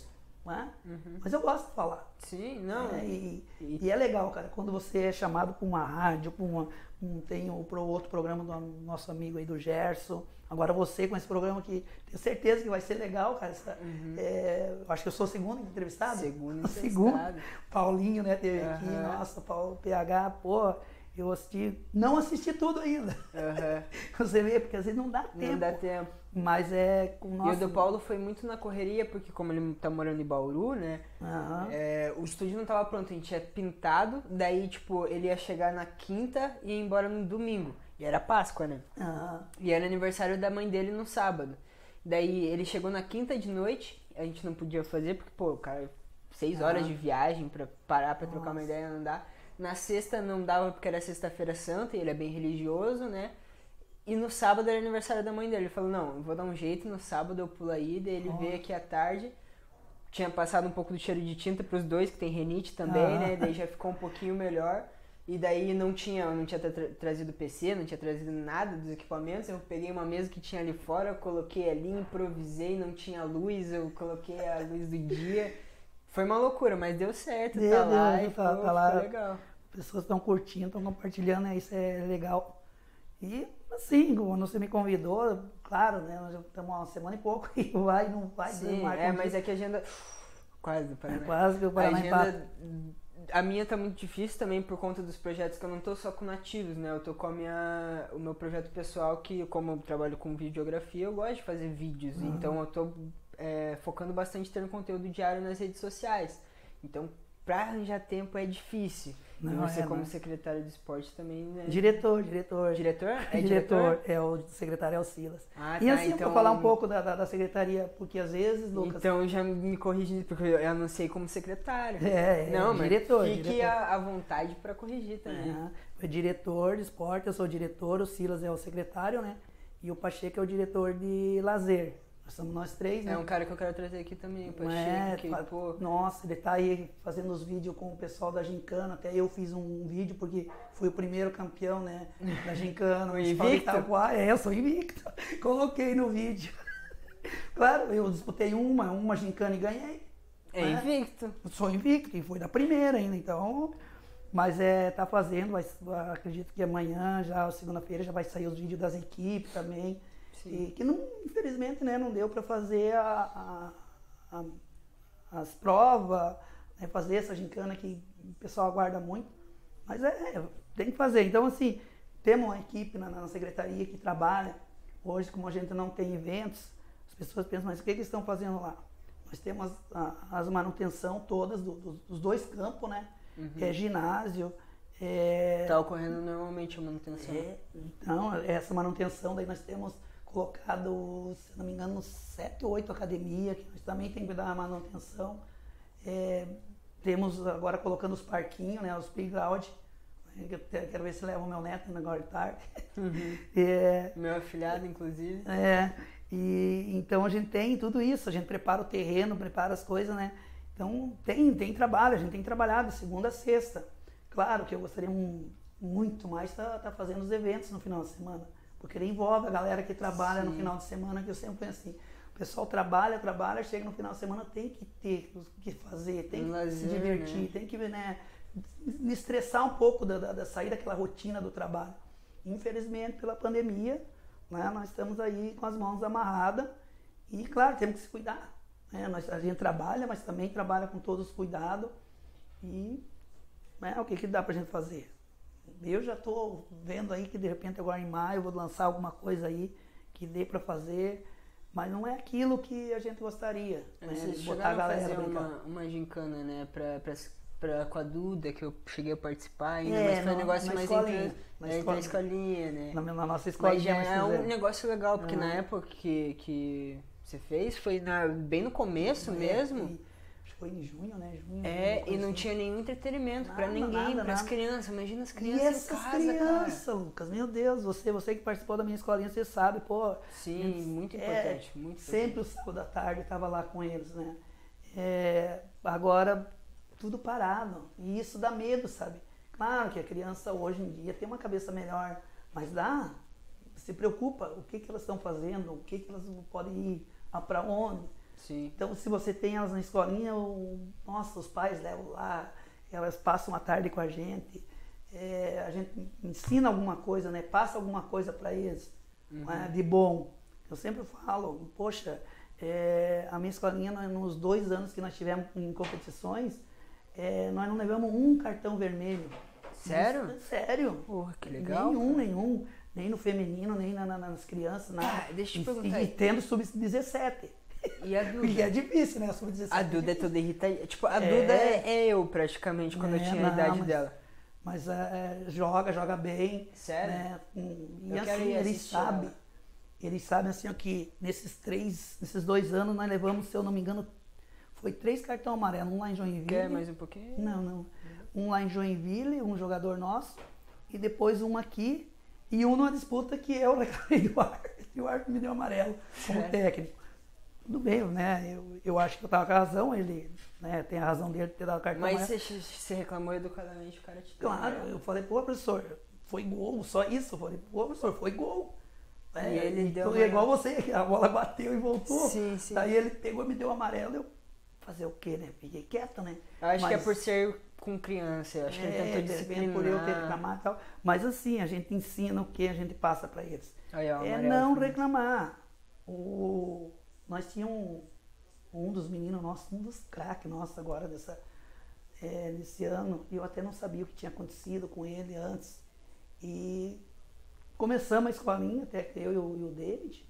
né? Uhum. Mas eu gosto de falar. Sim, não. É, e, e... e é legal, cara, quando você é chamado para uma rádio, para uma, um, tem o pro outro programa do nosso amigo aí do Gerson. Agora você com esse programa que tenho certeza que vai ser legal, cara. Essa, uhum. é, eu acho que eu sou o segundo entrevistado. Segundo entrevistado. Segundo. Paulinho, né, teve uhum. aqui, nossa, Paulo P H, pô, eu assisti, não assisti tudo ainda. Uhum. Você vê, porque às vezes não dá tempo. Não dá tempo. Mas é com o nosso... E o do Paulo foi muito na correria, porque como ele tá morando em Bauru, né? Uhum. É, o estúdio não tava pronto, a gente tinha pintado, daí, tipo, ele ia chegar na quinta e ia embora no domingo. E era Páscoa, né? Uhum. E era aniversário da mãe dele no sábado. Daí ele chegou na quinta de noite, a gente não podia fazer, porque, pô, o cara, seis uhum. horas de viagem pra parar pra Nossa. trocar uma ideia e andar. Na sexta não dava porque era sexta-feira santa e ele é bem religioso, né? E no sábado era aniversário da mãe dele. Ele falou, não, eu vou dar um jeito, no sábado eu pulo aí. Daí ele oh. veio aqui à tarde. Tinha passado um pouco do cheiro de tinta pros dois, que tem renite também, ah. né? Daí já ficou um pouquinho melhor. E daí não tinha, não tinha tra- trazido P C, não tinha trazido nada dos equipamentos. Eu peguei uma mesa que tinha ali fora, eu coloquei ali, improvisei, não tinha luz, eu coloquei a luz do dia. Foi uma loucura, mas deu certo, deu, tá deu, lá deu, e tá, ficou, tá lá. ficou legal. As pessoas estão curtindo, estão compartilhando, né? Isso é legal. E assim, quando você me convidou, claro, né? Nós já estamos há uma semana e pouco e vai, não vai. Sim, é, mas dia. É que a agenda... Quase, é, quase que eu Paraná a agenda, a minha tá muito difícil também por conta dos projetos que eu não tô só com nativos, né? Eu tô com a minha, o meu projeto pessoal que, como eu trabalho com videografia, eu gosto de fazer vídeos. Uhum. Então eu tô é, focando bastante em ter um conteúdo diário nas redes sociais. Então, pra arranjar tempo é difícil. Não, e você, é, como não. secretário de esporte, também, né? Diretor, diretor. Diretor? É diretor? É, o secretário é o Silas. Ah, e tá, assim, então... vou falar um pouco da, da, da secretaria, porque às vezes, Lucas... Então, já me corrigi, porque eu anunciei como secretário. É, é não, mas diretor. Fique diretor. À vontade para corrigir também. É, é diretor de esporte, eu sou o diretor, o Silas é o secretário, né? E o Pacheco é o diretor de lazer. Nós somos nós três, né? É um cara que eu quero trazer aqui também, o Pacheco, é, que, fa... pô... Nossa, ele tá aí fazendo os vídeos com o pessoal da Gincana, até eu fiz um vídeo porque fui o primeiro campeão, né, da Gincana. O invicto? É, eu sou invicto. Coloquei no vídeo. Claro, eu disputei uma, uma Gincana e ganhei. É né? Invicto. Eu sou invicto, e foi da primeira ainda, então... Mas é, tá fazendo, vai, acredito que amanhã, já segunda-feira, já vai sair os vídeos das equipes também. E que não, infelizmente, né, não deu para fazer a, a, a, as provas, né, fazer essa gincana que o pessoal aguarda muito, mas é, é, tem que fazer. Então, assim, temos uma equipe na, na secretaria que trabalha. Hoje, como a gente não tem eventos, as pessoas pensam, mas o que, que estão fazendo lá? Nós temos as, as manutenção todas do, do, dos dois campos, né? Uhum. É ginásio. É... Tá ocorrendo normalmente a manutenção. É, então, essa manutenção, daí nós temos colocado, se não me engano, sete ou oito academias, que nós também temos que dar uma manutenção. É, temos agora colocando os parquinhos, né, os playground. Eu quero ver se leva o meu neto agora de tarde. Uhum. É, meu afilhado, inclusive. É, e então a gente tem tudo isso, a gente prepara o terreno, prepara as coisas, né? Então tem, tem trabalho, a gente tem trabalhado de segunda a sexta. Claro que eu gostaria muito mais de estar tá, tá fazendo os eventos no final de semana. Porque ele envolve a galera que trabalha Sim. no final de semana, que eu sempre penso assim, o pessoal trabalha, trabalha, chega no final de semana, tem que ter o que fazer, tem um que lazer, se divertir, né? Tem que né, me estressar um pouco da, da, da sair daquela rotina do trabalho. Infelizmente, pela pandemia, né, nós estamos aí com as mãos amarradas e, claro, temos que se cuidar. Né? Nós, a gente trabalha, mas também trabalha com todos os cuidados e né, o que, que dá pra gente fazer? Eu já estou vendo aí que de repente agora em maio eu vou lançar alguma coisa aí que dê para fazer, mas não é aquilo que a gente gostaria. Né? Vocês botar a galera fazer uma, uma gincana, né, pra, pra, pra, com a Duda, que eu cheguei a participar ainda, é, mas foi no, um negócio na mais escolinha, entre, na, entre escolinha. a escolinha, né? Na, na nossa escolinha. Mas já é um negócio legal, porque ah. na época que, que você fez, foi na, bem no começo é, mesmo. E, foi em junho, né? Junho, é, junho, e não assim. tinha nenhum entretenimento nada, pra ninguém, nada, pras nada. crianças. Imagina as crianças e essas em casa, crianças, cara. Lucas, meu Deus, você, você que participou da minha escolinha, você sabe, pô. Sim, gente, muito é, importante, muito sempre importante. o sábado à tarde eu estava lá com eles, né? É, agora, tudo parado. E isso dá medo, sabe? Claro que a criança hoje em dia tem uma cabeça melhor, mas dá, se preocupa, o que, que elas estão fazendo, o que, que elas podem ir, para onde. Sim. Então, se você tem elas na escolinha, o, nossa, os pais levam lá, elas passam a tarde com a gente, é, a gente ensina alguma coisa, né? Passa alguma coisa para eles, uhum. né? De bom. Eu sempre falo, poxa, é, a minha escolinha, nos dois anos que nós tivemos em competições, é, nós não levamos um cartão vermelho. Sério? Mas, sério. Porra, que legal. Nenhum, cara. nenhum. Nem no feminino, nem na, na, nas crianças, nada. Ah, deixa eu te e, perguntar. E, e tendo sub dezessete. E a Duda? E é difícil, né? A sub dezessete. A Duda é, é toda irritada. Tipo, a é, Duda é, é eu, praticamente, quando é, eu tinha não, a idade mas, dela. Mas é, joga, joga bem. Sério? Né? E eu assim, eles sabem. Eles sabem assim, ó, que nesses três, nesses dois anos, nós levamos, se eu não me engano, foi três cartões amarelos. Um lá em Joinville. Quer mais um pouquinho? Não, não. Um lá em Joinville, um jogador nosso. E depois um aqui. E um numa disputa que eu reclamei do Arco. E o Arco me deu amarelo como Sério? técnico. Tudo bem, né? Eu, eu acho que eu tava com a razão, ele, né, tem a razão dele de ter dado cartão Mas amarelo. você, você reclamou educadamente, o cara te deu Claro, amarelo. eu falei, pô, professor, foi gol, só isso. Eu falei, pô, professor, foi gol. É, E ele então, deu é igual você, que a bola bateu e voltou. Sim, sim. Daí ele pegou e me deu amarelo. Eu fazer o quê, né? Fiquei quieto, né? Eu acho Mas, que é por ser com criança, eu acho que ele é, tentou de repente, disciplinar. por eu ter reclamado e tal. Mas assim, a gente ensina o que a gente passa para eles. Aí, ó, É amarelo, não filho. reclamar. O, nós tínhamos um, um dos meninos nossos, um dos craques nossos agora dessa, é, desse ano, e eu até não sabia o que tinha acontecido com ele antes. E começamos a escolinha, até que eu e o, e o David,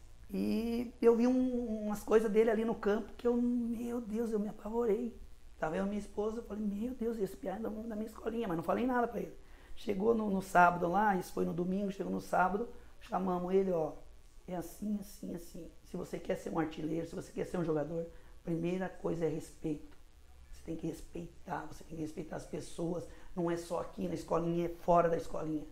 e eu vi um, umas coisas dele ali no campo que eu, meu Deus, eu me apavorei. Tava eu e minha esposa, eu falei, meu Deus, esse piá é da da minha escolinha, mas não falei nada para ele. Chegou no, no sábado lá, isso foi no domingo, chegou no sábado, chamamos ele, ó, é assim, assim, assim. Se você quer ser um artilheiro, se você quer ser um jogador, primeira coisa é respeito. Você tem que respeitar, você tem que respeitar as pessoas, não é só aqui na escolinha, é fora da escolinha.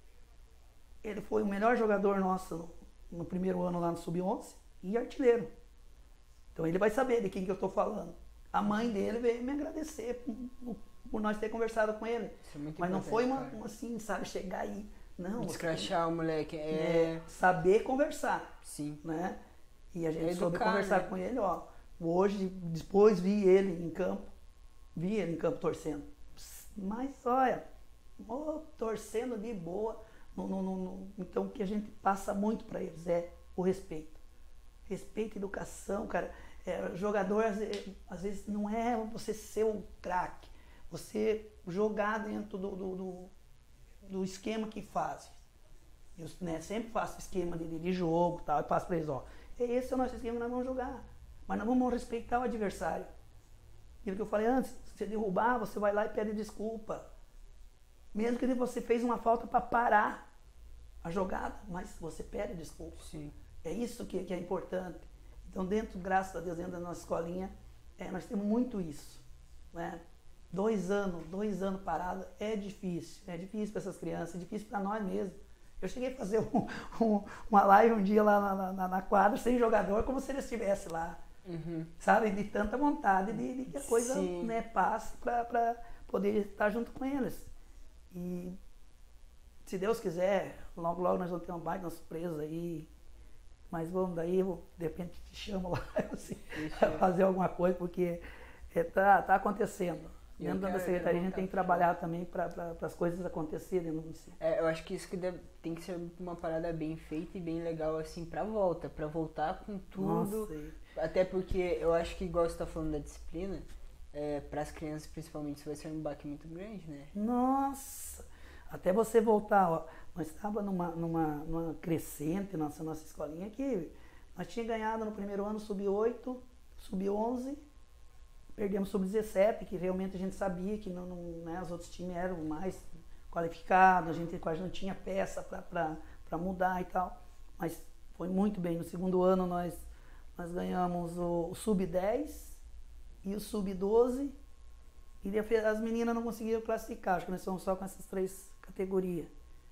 Ele foi o melhor jogador nosso no, no primeiro ano lá no sub onze e artilheiro. Então ele vai saber de quem que eu estou falando. A mãe dele veio me agradecer por, por nós ter conversado com ele. Isso é muito Mas não foi uma, importante, uma assim, sabe, chegar aí. Não. Descrachar o moleque. Você, É. né, saber conversar. Sim. Né? E a gente É soube educar, conversar né? com ele, ó. Hoje, depois vi ele em campo. Vi ele em campo torcendo. Mas olha, oh, torcendo de boa. No, no, no, no, então o que a gente passa muito para eles é o respeito. Respeito, educação, cara. É, jogador, às vezes, às vezes, não é você ser o craque, você jogar dentro do, do, do, do esquema que faz. Eu, né, sempre faço esquema de, de jogo e tal, e passo para eles, ó, esse é o nosso esquema, nós vamos jogar, mas nós vamos respeitar o adversário. Aquilo que eu falei antes, se você derrubar, você vai lá e pede desculpa. Mesmo que você fez uma falta para parar a jogada, mas você pede desculpa. Sim. É isso que, que é importante. Então, dentro, graças a Deus, dentro da nossa escolinha, é, nós temos muito isso. Né? Dois anos, dois anos parado é difícil. É difícil para essas crianças, é difícil para nós mesmos. Eu cheguei a fazer um, um, uma live um dia lá na, na, na quadra, sem jogador, como se ele estivesse lá. Uhum. Sabe? De tanta vontade de, de que a coisa, né, passe para poder estar junto com eles. E, se Deus quiser, logo, logo nós vamos ter uma baita surpresa aí. Mas vamos daí, eu, de repente te chamo lá assim, para fazer alguma coisa, porque está é, tá acontecendo. Dentro da secretaria a gente tem que trabalhar também para pra, as coisas acontecerem no município. É, eu acho que isso que deve, tem que ser uma parada bem feita e bem legal assim para volta, para voltar com tudo. Nossa, até porque eu acho que, igual você está falando da disciplina, é, para as crianças principalmente isso vai ser um baque muito grande, né? Nossa! Até você voltar, ó. Nós estávamos numa, numa, numa crescente, nossa, nossa escolinha, que nós tínhamos ganhado no primeiro ano sub oito, sub onze, perdemos sub dezessete, que realmente a gente sabia que não, não, né, os outros times eram mais qualificados, a gente quase não tinha peça para mudar e tal, mas foi muito bem. No segundo ano nós, nós ganhamos o, o sub dez e o sub doze, e as meninas não conseguiram classificar, acho que nós estamos só com essas três categorias.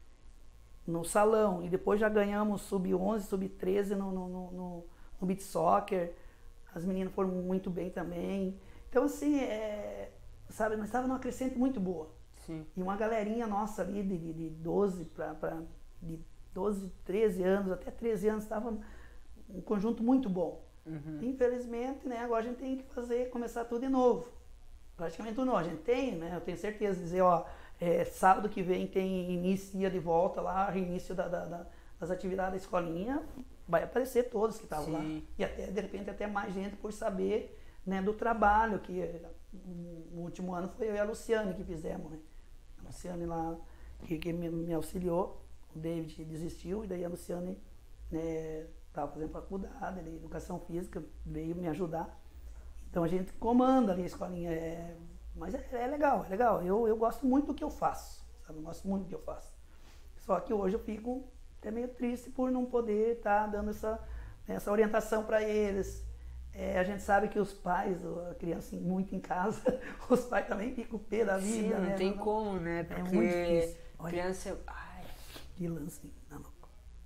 No salão, e depois já ganhamos sub onze, sub treze no, no, no, no beach soccer, as meninas foram muito bem também. Então assim, é, sabe, nós estávamos numa crescente muito boa. Sim. E uma galerinha nossa ali de, de, de doze para de doze, treze anos, até treze anos, estava um conjunto muito bom. Uhum. Infelizmente, né, agora a gente tem que fazer, começar tudo de novo. Praticamente tudo novo. A gente tem, né, eu tenho certeza de dizer, ó, é, sábado que vem tem início de volta lá, reinício da, da, da, das atividades da escolinha, vai aparecer todos que estavam lá. E até, de repente, até mais gente por saber, né, do trabalho, que no último ano foi eu e a Luciane que fizemos, né. A Luciane lá, que, que me, me auxiliou, o David desistiu, e daí a Luciane, né, estava fazendo faculdade de educação física, veio me ajudar. Então a gente comanda ali a escolinha, é, mas é, é legal, é legal. Eu, eu gosto muito do que eu faço, sabe? Eu gosto muito do que eu faço. Só que hoje eu fico até meio triste por não poder estar tá dando essa, essa orientação para eles. É, a gente sabe que os pais, a criança muito em casa, os pais também ficam o pé da vida. Sim, não né? tem não, como, né? Porque é muito difícil. Olha, criança... Ai, que lance, tá louco.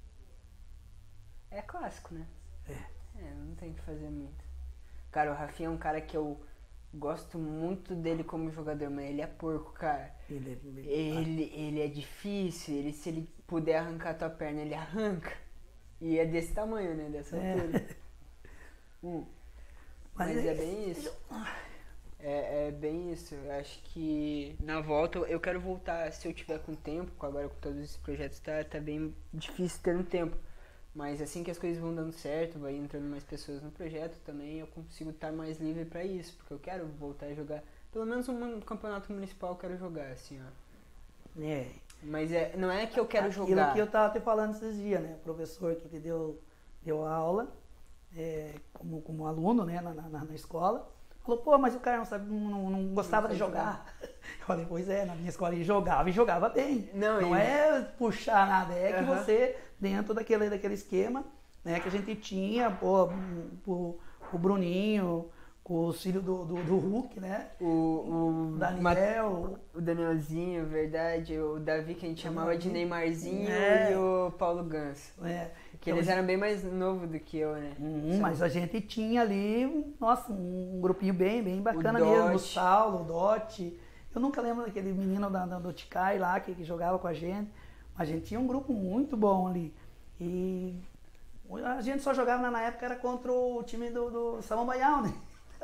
é clássico, né? É. É, não tem o que fazer muito. Cara, o Rafinha é um cara que eu gosto muito dele como jogador, mas ele é porco, cara. Ele, ele, Ele, ele é difícil, ele, se ele puder arrancar a tua perna, ele arranca. E é desse tamanho, né? Dessa É. altura. Hum. Mas Mas, é- é bem isso. É, é bem isso. Eu acho que na volta eu quero voltar se eu tiver com tempo, agora com todos esses projetos tá, tá bem difícil ter um tempo. Mas assim que as coisas vão dando certo, vai entrando mais pessoas no projeto também, eu consigo estar mais livre pra isso, porque eu quero voltar a jogar. Pelo menos um campeonato municipal eu quero jogar, assim, ó. É. Mas é, não é que eu quero Aquilo jogar. que eu estava te falando esses dias, né? O professor que te deu, deu aula, é, como, como aluno, né, na, na, na escola, falou, pô, mas o cara não, sabe, não, não gostava Não de sabe jogar. Eu falei, pois é, na minha escola ele jogava e jogava bem. Não, Não e- é puxar nada, é que Aham. você, dentro daquele, daquele esquema, né, que a gente tinha, pô, o, o Bruninho, com os filhos do, do, do Hulk, né? O, o, O Daniel, o Danielzinho, verdade, o Davi que a gente chamava de Neymarzinho É. e o Paulo Ganso. né? Que eles eram bem mais novos do que eu, né? Hum, mas a gente tinha ali, nossa, um grupinho bem, bem bacana O mesmo. O Dote. Saulo, o Dote. Eu nunca lembro daquele menino da, da, do Ticai lá que, que jogava com a gente. Mas a gente tinha um grupo muito bom ali. E a gente só jogava na, na época era contra o time do, do Samambaia, né?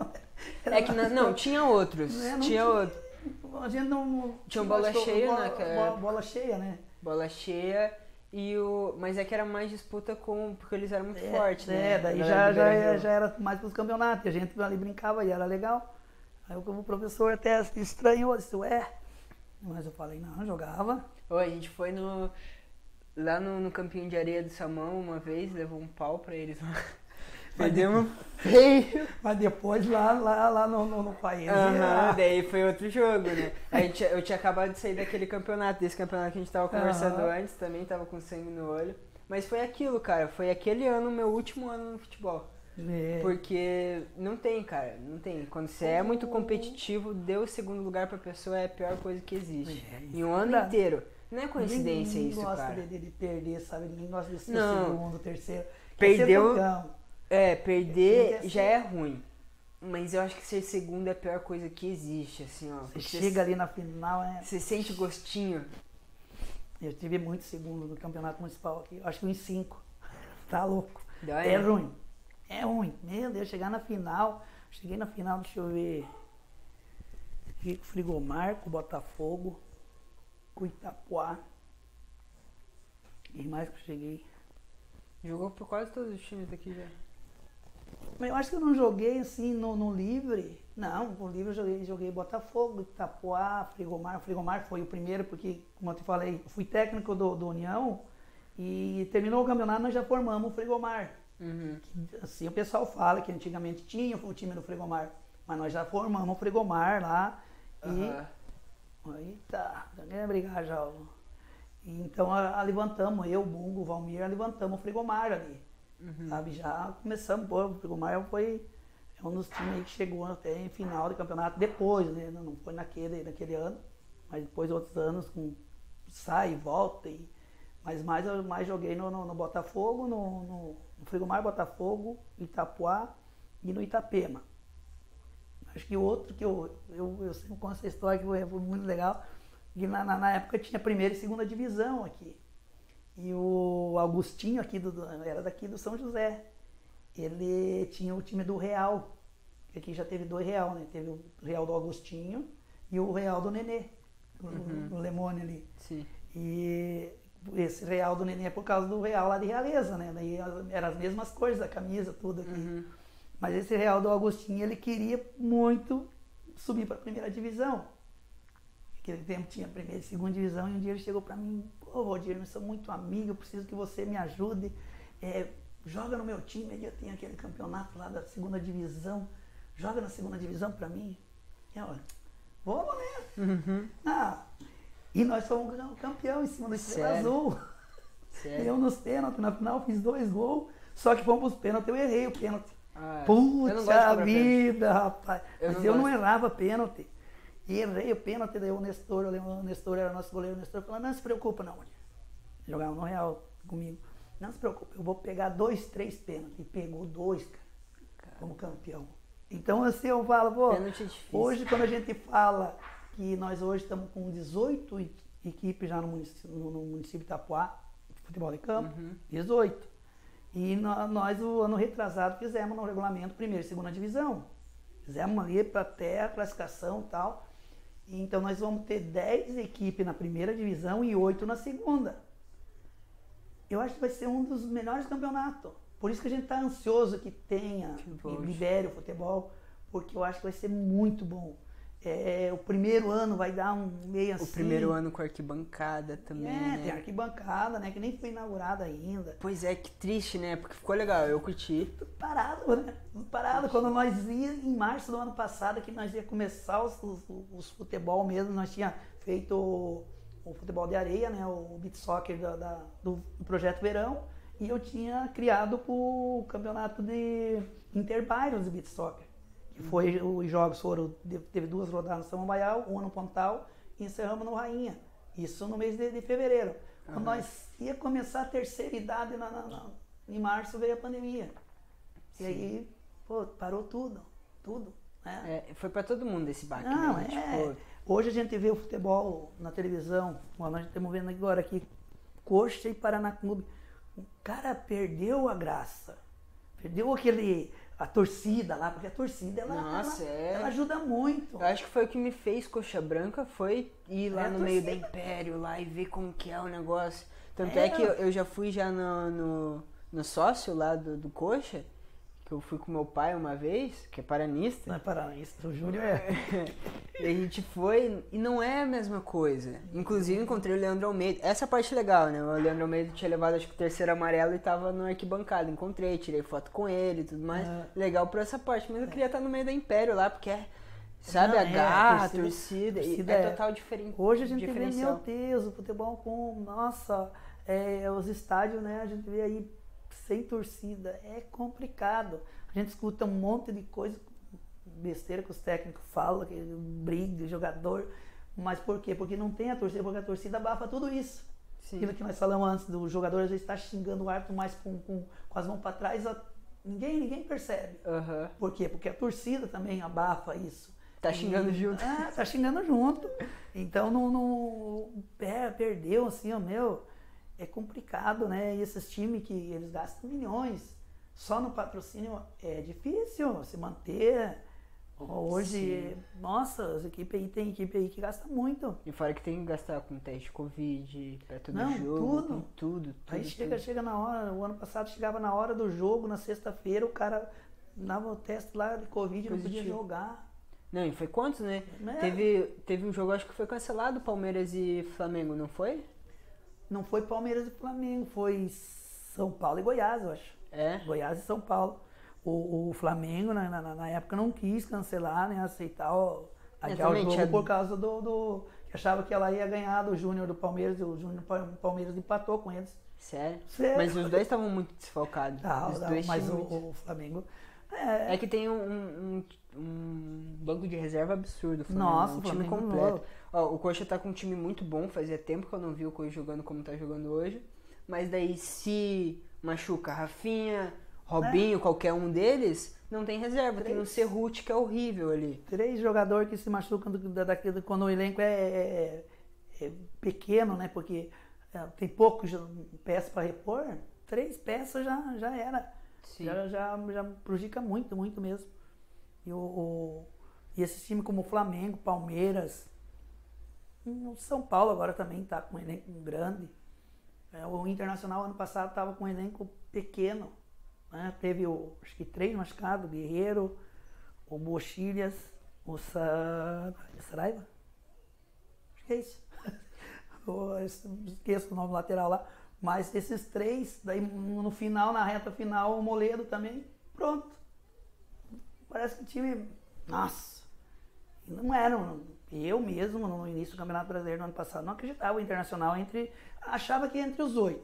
É que na- não, tinha outros. É, não tinha tinha- outro. A gente não. Tinha um bola acho que cheia, bola, né, que era- bola, bola cheia, né? Bola cheia e o. Mas é que era mais disputa com. Porque eles eram muito É, fortes, né? É, daí A já, galera do já, Beira-Rio. já era mais para os campeonatos, e a gente ali brincava e era legal. Aí o o professor até estranhou, disse, ué, mas eu falei, não, eu jogava. Ô, a gente foi no. Lá no, no campinho de areia do Samão uma vez, levou um pau pra eles lá. Perdemos feio. Mas depois lá, lá, lá no, no, no país. Aham, ah, daí foi outro jogo, né? A gente, eu tinha acabado de sair daquele campeonato, desse campeonato que a gente tava conversando Aham. antes, também tava com sangue no olho. Mas foi aquilo, cara, foi aquele ano, meu último ano no futebol. é. Porque não tem, cara, não tem. Quando você é muito competitivo, deu o segundo lugar pra pessoa é a pior coisa que existe. É, isso em um é ano verdade. inteiro. Não é coincidência Ninguém isso, gosta cara. de, de perder, sabe? Ninguém gosta de ser Não. segundo, terceiro. Quer ser Perdeu- campeão. É, Ninguém perder quer já ser- é ruim. Mas eu acho que ser segundo é a pior coisa que existe, assim, ó. Você Porque chega ali na final, é. Você sente gostinho. Eu tive muito segundo no campeonato municipal aqui, eu acho que uns cinco. Tá louco. Dói, É né? ruim. É ruim. Meu Deus, chegar na final. Cheguei na final, deixa eu ver. Cheguei com o Frigomar, com o Botafogo, com o Itapuá. E mais que eu cheguei. Jogou por quase todos os times daqui já. Mas eu acho que eu não joguei assim no, no livre. Não, no livre eu joguei, joguei Botafogo, Itapuá, Frigomar. O Frigomar foi o primeiro, porque, como eu te falei, eu fui técnico do, do União e terminou o campeonato, nós já formamos o Frigomar. Uhum. Assim o pessoal fala que antigamente tinha o time do Frigomar, mas nós já formamos o Frigomar lá Aham. e. Eita, já nem ia brigar já. ó. E então a, a levantamos, eu, o Bungo, o Valmir, a levantamos o Frigomar ali. Uhum. Sabe? Já começamos, pô, o Frigomar foi é um dos times aí que chegou até em final de campeonato depois, né? Não foi naquele, naquele ano, mas depois outros anos com sai e volta. E, mas mais eu mais joguei no, no, no Botafogo, no, no, no Frigomar, Botafogo, Itapuá e no Itapema. Acho que outro que eu, eu, eu sempre conto essa história que foi, foi muito legal, que na, na, na época tinha primeira e segunda divisão aqui. E o Augustinho aqui do, do- era daqui do São José. ele tinha o time do Real, que aqui já teve dois Real, né? Teve o Real do Agostinho e o Real do Nenê, Uhum. o, o Lemone ali. Sim. E esse Real do Nenê é por causa do Real lá de Realeza, né? Daí eram as mesmas cores, a camisa, tudo aqui. Uhum. Mas esse Real do Agostinho, ele queria muito subir para a primeira divisão. Naquele tempo tinha primeira e segunda divisão, e um dia ele chegou para mim, pô, Valdir, nós somos muito amigos, eu preciso que você me ajude, é, joga no meu time, eu tenho aquele campeonato lá da segunda divisão, joga na segunda divisão para mim. E eu, vamos, né? Uhum. Ah, e nós fomos campeão em cima do Estrela Sério? Azul. Sério? Eu nos pênaltis, na final fiz dois gols, só que fomos pros pênaltis, eu errei o pênalti. Ah, eu não gosto de Puxa cobrar vida, rapaz. Eu Mas não eu não gosto. errava pênalti. E errei o pênalti, daí o Nestor, eu lembro, o Nestor era nosso goleiro, o Nestor falou, não se preocupa não, Valdir. Jogava no Real comigo. Não se preocupe, eu vou pegar dois, três pênaltis. E pegou dois, cara, como campeão. Então assim eu falo, pô, Pênalti é difícil. hoje quando a gente fala que nós hoje estamos com dezoito e- equipes já no município, no, no município de Itapuá, de futebol de campo, Uhum. dezoito. E nó- nós, o ano retrasado, fizemos no regulamento primeira e segunda divisão. Fizemos ali para até a classificação e tal. E então nós vamos ter dez equipes na primeira divisão e oito na segunda. Eu acho que vai ser um dos melhores campeonatos. Por isso que a gente está ansioso que tenha, Que que volte. libere o futebol, porque eu acho que vai ser muito bom. É, o primeiro ano vai dar um meio assim. O primeiro ano com arquibancada também, É, né? tem arquibancada, né? Que nem foi inaugurada ainda. Pois é, que triste, né? Porque ficou legal, eu curti. Tudo parado, né? Tudo parado. Quando nós ia em março do ano passado, que nós ia começar os, os, os futebol mesmo, nós tinha feito o, o futebol de areia, né? O beach soccer da, da- do, do Projeto Verão. E eu tinha criado o campeonato de interbairros de beach soccer. Que foi, os jogos foram, teve duas rodadas no São Baial, uma no Pontal e encerramos no Rainha. Isso no mês de, de fevereiro. Quando Aham. nós ia começar a terceira idade, na, na- na- em março veio a pandemia. E aí, pô, parou tudo, tudo. Né? É, foi pra todo mundo esse baque, Não, né? é. Tipo, Hoje a gente vê o futebol na televisão, como nós estamos vendo agora aqui, Coxa e Paraná Clube. O cara perdeu a graça. Perdeu aquele, a torcida lá, porque a torcida ela, Nossa, ela, é. ela ajuda muito. eu acho que foi o que me fez Coxa Branca, foi ir lá É a no meio da torcida. Império lá e ver como que é o negócio. Tanto É. é, que eu, eu já fui já no, no, no sócio lá do, do Coxa, que eu fui com meu pai uma vez, que é Não paranista. é Paranista, o Júnior é. E a gente foi e não é a mesma coisa. Inclusive encontrei o Leandro Almeida. Essa parte legal, né? O Leandro Almeida tinha levado acho que o terceiro amarelo e tava no arquibancada. Encontrei, tirei foto com ele e tudo mais. É. Legal por essa parte. Mas eu queria estar no meio da Império lá, porque é, sabe, Não, a é, garra, a a torcida- torcida. e torcida é é- total diferente. Hoje a gente vê, meu diferencial. Deus, o futebol com, nossa, é, os estádios, né? A gente vê aí sem torcida, é complicado. A gente escuta um monte de coisa, besteira que os técnicos falam, que briga, jogador. Mas por quê? Porque não tem a torcida, porque a torcida abafa tudo isso. Sim. Aquilo que nós falamos antes, do jogador às vezes está xingando o árbitro mais com, com, com as mãos para trás, a- ninguém, ninguém percebe. Aham. Por quê? Porque a torcida também abafa isso. Tá xingando junto. Ah, tá xingando junto. Então não, não é, perdeu assim, ó, meu, é complicado, né? E esses times que eles gastam milhões só no patrocínio é difícil se manter. Hoje, nossa, as equipes aí tem equipe aí que gasta muito. E fora que tem que gastar com teste de Covid, pra todo Não, jogo, tudo. com tudo, tudo. Aí chega, tudo. chega na hora, o ano passado chegava na hora do jogo, na sexta-feira, o cara dava o teste lá de Covid e não podia Positivo. jogar. Não, e foi quantos, né? Né? Teve, teve um jogo, acho que foi cancelado, Palmeiras e Flamengo, não foi? Não foi Palmeiras e Flamengo, foi São Paulo e Goiás, eu acho. É? Goiás e São Paulo. O, o Flamengo, na, na, na época, não quis cancelar, né? Aceitar o, adiar o também jogo tinha- por causa do, do. Que achava que ela ia ganhar do Júnior do Palmeiras e o Júnior do Palmeiras empatou com eles. Sério? Sério. Mas os dois estavam muito desfalcados. Tá, os tá, dois mas o, tinham muito- o Flamengo. É, É que tem um, um, um banco de reserva absurdo. o Flamengo, Nossa, um o time Flamengo completo. Ó, o Coxa tá com um time muito bom, fazia tempo que eu não vi o Coxa jogando como tá jogando hoje. Mas daí se machuca Rafinha, Robinho, qualquer um deles, não tem reserva. Tem o Três. Cerruti que é horrível ali. três jogadores que se machucam do, da, daquele, quando o elenco é, é- é pequeno, né? Porque é, tem poucos peças para repor. Três peças já, já era. já, já, já prejudica muito, muito mesmo. E, o, o, e esse time como o Flamengo, Palmeiras, o São Paulo agora também está com um elenco grande. É, o Internacional ano passado estava com um elenco pequeno. Né? Teve o, acho que três machucados, o Guerreiro, o Bochilhas, o Sa... Saraiva? Acho que é isso. Eu esqueço o nome lateral lá. Mas esses três, daí no final, na reta final, o Moledo também, pronto. Parece que o time, nossa, não era. Eu mesmo, no início do Campeonato Brasileiro no ano passado, não acreditava o Internacional entre, achava que entre os oito.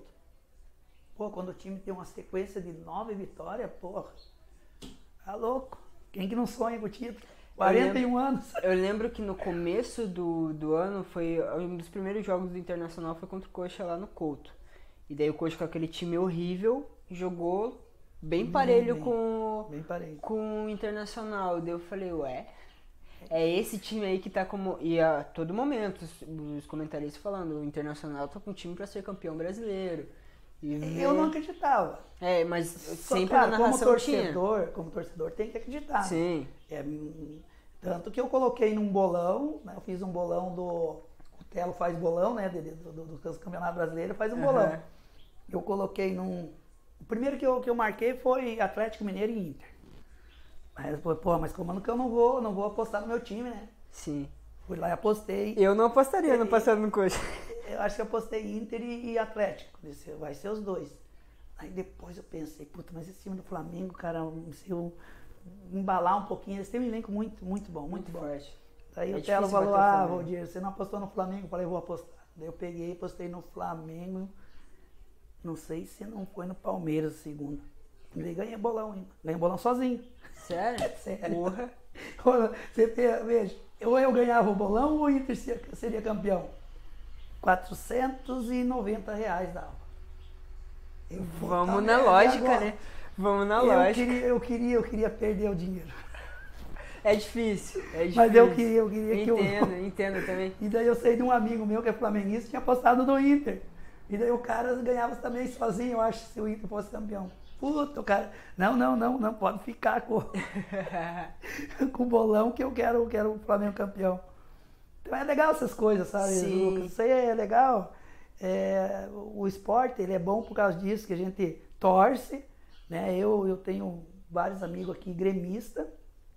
Pô, quando o time tem uma sequência de nove vitórias, porra, tá louco. Quem que não sonha com o título? quarenta e um eu lembro, anos. Eu lembro que no começo do, do ano, foi um dos primeiros jogos do Internacional foi contra o Coxa lá no Couto. E daí o Coxa com aquele time horrível, jogou bem parelho, bem, com, bem parelho. com o Internacional. Daí eu falei, ué, é esse time aí que tá como... E a todo momento, os, os comentaristas falando, o Internacional tá com um time pra ser campeão brasileiro. E eu não acreditava. É, mas Só, sempre claro, na como narração torcedor, tinha. como torcedor tem que acreditar. Sim. É, tanto que eu coloquei num bolão, né, eu fiz um bolão do... O Telo faz bolão, né, do, do, do, do Campeonato Brasileiro, faz um Uhum. bolão. Eu coloquei num... O primeiro que eu, que eu marquei foi Atlético Mineiro e Inter. Mas, pô, mas como que eu não vou, não vou apostar no meu time, né? Sim. Fui lá e apostei. Eu não apostaria no passado no Coxa. Eu acho que eu apostei Inter e, e Atlético. Disse, vai ser os dois. Aí depois eu pensei, puta, mas esse time do Flamengo, cara, se eu embalar um pouquinho, eles têm um elenco muito, muito bom, muito, Muito bom. forte. Daí É o Telo difícil falou, bater o ah, Flamengo. Valdir, você não apostou no Flamengo? Eu falei, vou apostar. Daí eu peguei e apostei no Flamengo. Não sei se não foi no Palmeiras o segundo. Daí ganhei bolão ainda. Ganhei bolão sozinho. Sério? Sério. Porra. Olha, você vê, veja, ou eu ganhava o bolão ou o Inter seria campeão. quatrocentos e noventa reais dava. Eu, Vamos puta na merda, lógica, agora? né? Vamos na Eu lógica. queria, eu queria, eu queria perder o dinheiro. É difícil, é difícil. Mas eu queria, eu queria que eu... Entendo, entendo também. E daí eu sei de um amigo meu que é flamenguista, tinha apostado no Inter. E daí o cara ganhava também sozinho, eu acho, se o Inter fosse campeão. Puta, o cara, não, não, não, não, pode ficar com, com o bolão que eu quero, eu quero o Flamengo campeão. Então é legal essas coisas, sabe, Sim. Lucas? Isso aí é legal. É, o esporte, ele é bom por causa disso, que a gente torce, né? Eu, eu tenho vários amigos aqui gremistas,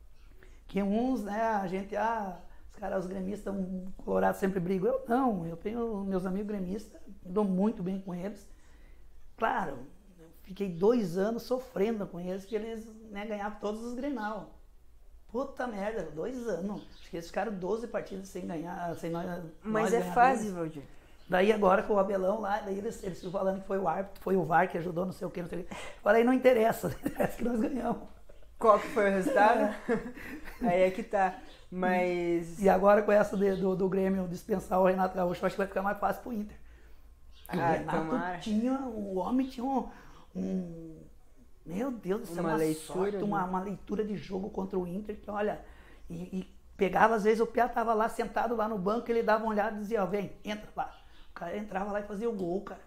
que uns, né, a gente, ah, os caras, os gremistas, um colorado sempre brigam. Eu não, eu tenho meus amigos gremistas, me dou muito bem com eles. Claro, eu fiquei dois anos sofrendo com eles, porque eles, né, ganhavam todos os Grenal. Puta merda, dois anos. Acho que eles ficaram doze partidas sem ganhar, sem nós. Mas nós é ganhar fase, deles. Valdir. Daí agora com o Abelão lá, daí eles, eles ficam falando que foi o árbitro, foi o V A R que ajudou, não sei o que, não sei o que. Falei, não interessa, interessa que nós ganhamos. Qual que foi o resultado? Aí é que tá. Mas. E agora com essa de, do, do Grêmio dispensar o Renato Gaúcho, acho que vai ficar mais fácil pro Inter. Ah, o Renato tomara. tinha, o homem tinha um, um meu Deus, isso é Uma uma leitura, sorte, né? uma, uma leitura de jogo contra o Inter, que olha, e, e pegava, às vezes o Piá tava lá sentado lá no banco, ele dava uma olhada e dizia, ó, vem, entra lá. O cara entrava lá e fazia o gol, cara.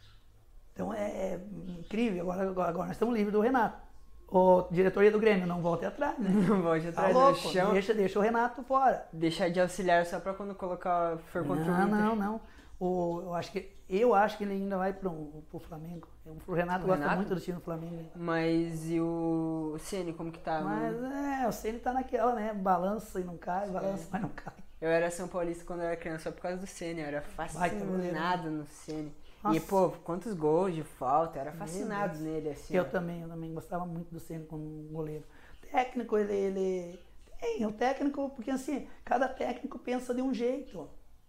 Então é, é incrível, agora, agora, agora nós estamos livres do Renato. O diretoria do Grêmio, não volte atrás, né? Não volte Tá atrás louco, do chão. deixa, deixa o Renato fora. Deixar de auxiliar só pra quando colocar for contra o Não, Inter. não, não. O, eu, acho que, eu acho que ele ainda vai pro, pro Flamengo. O Renato O gosta Renato? muito do time do Flamengo. Mas e o Ceni, como que tá? Mas mano? é, o Ceni tá naquela, né? Balança e não cai, balança, É. mas não cai. Eu era São Paulista quando eu era criança só por causa do Ceni, eu era fascinado no Ceni. E, Nossa. pô, quantos gols de falta, eu era Meu fascinado Deus. nele, assim. Eu ó. também, eu também gostava muito do Ceni como goleiro. Técnico, ele, ele tem, o técnico, porque assim, cada técnico pensa de um jeito.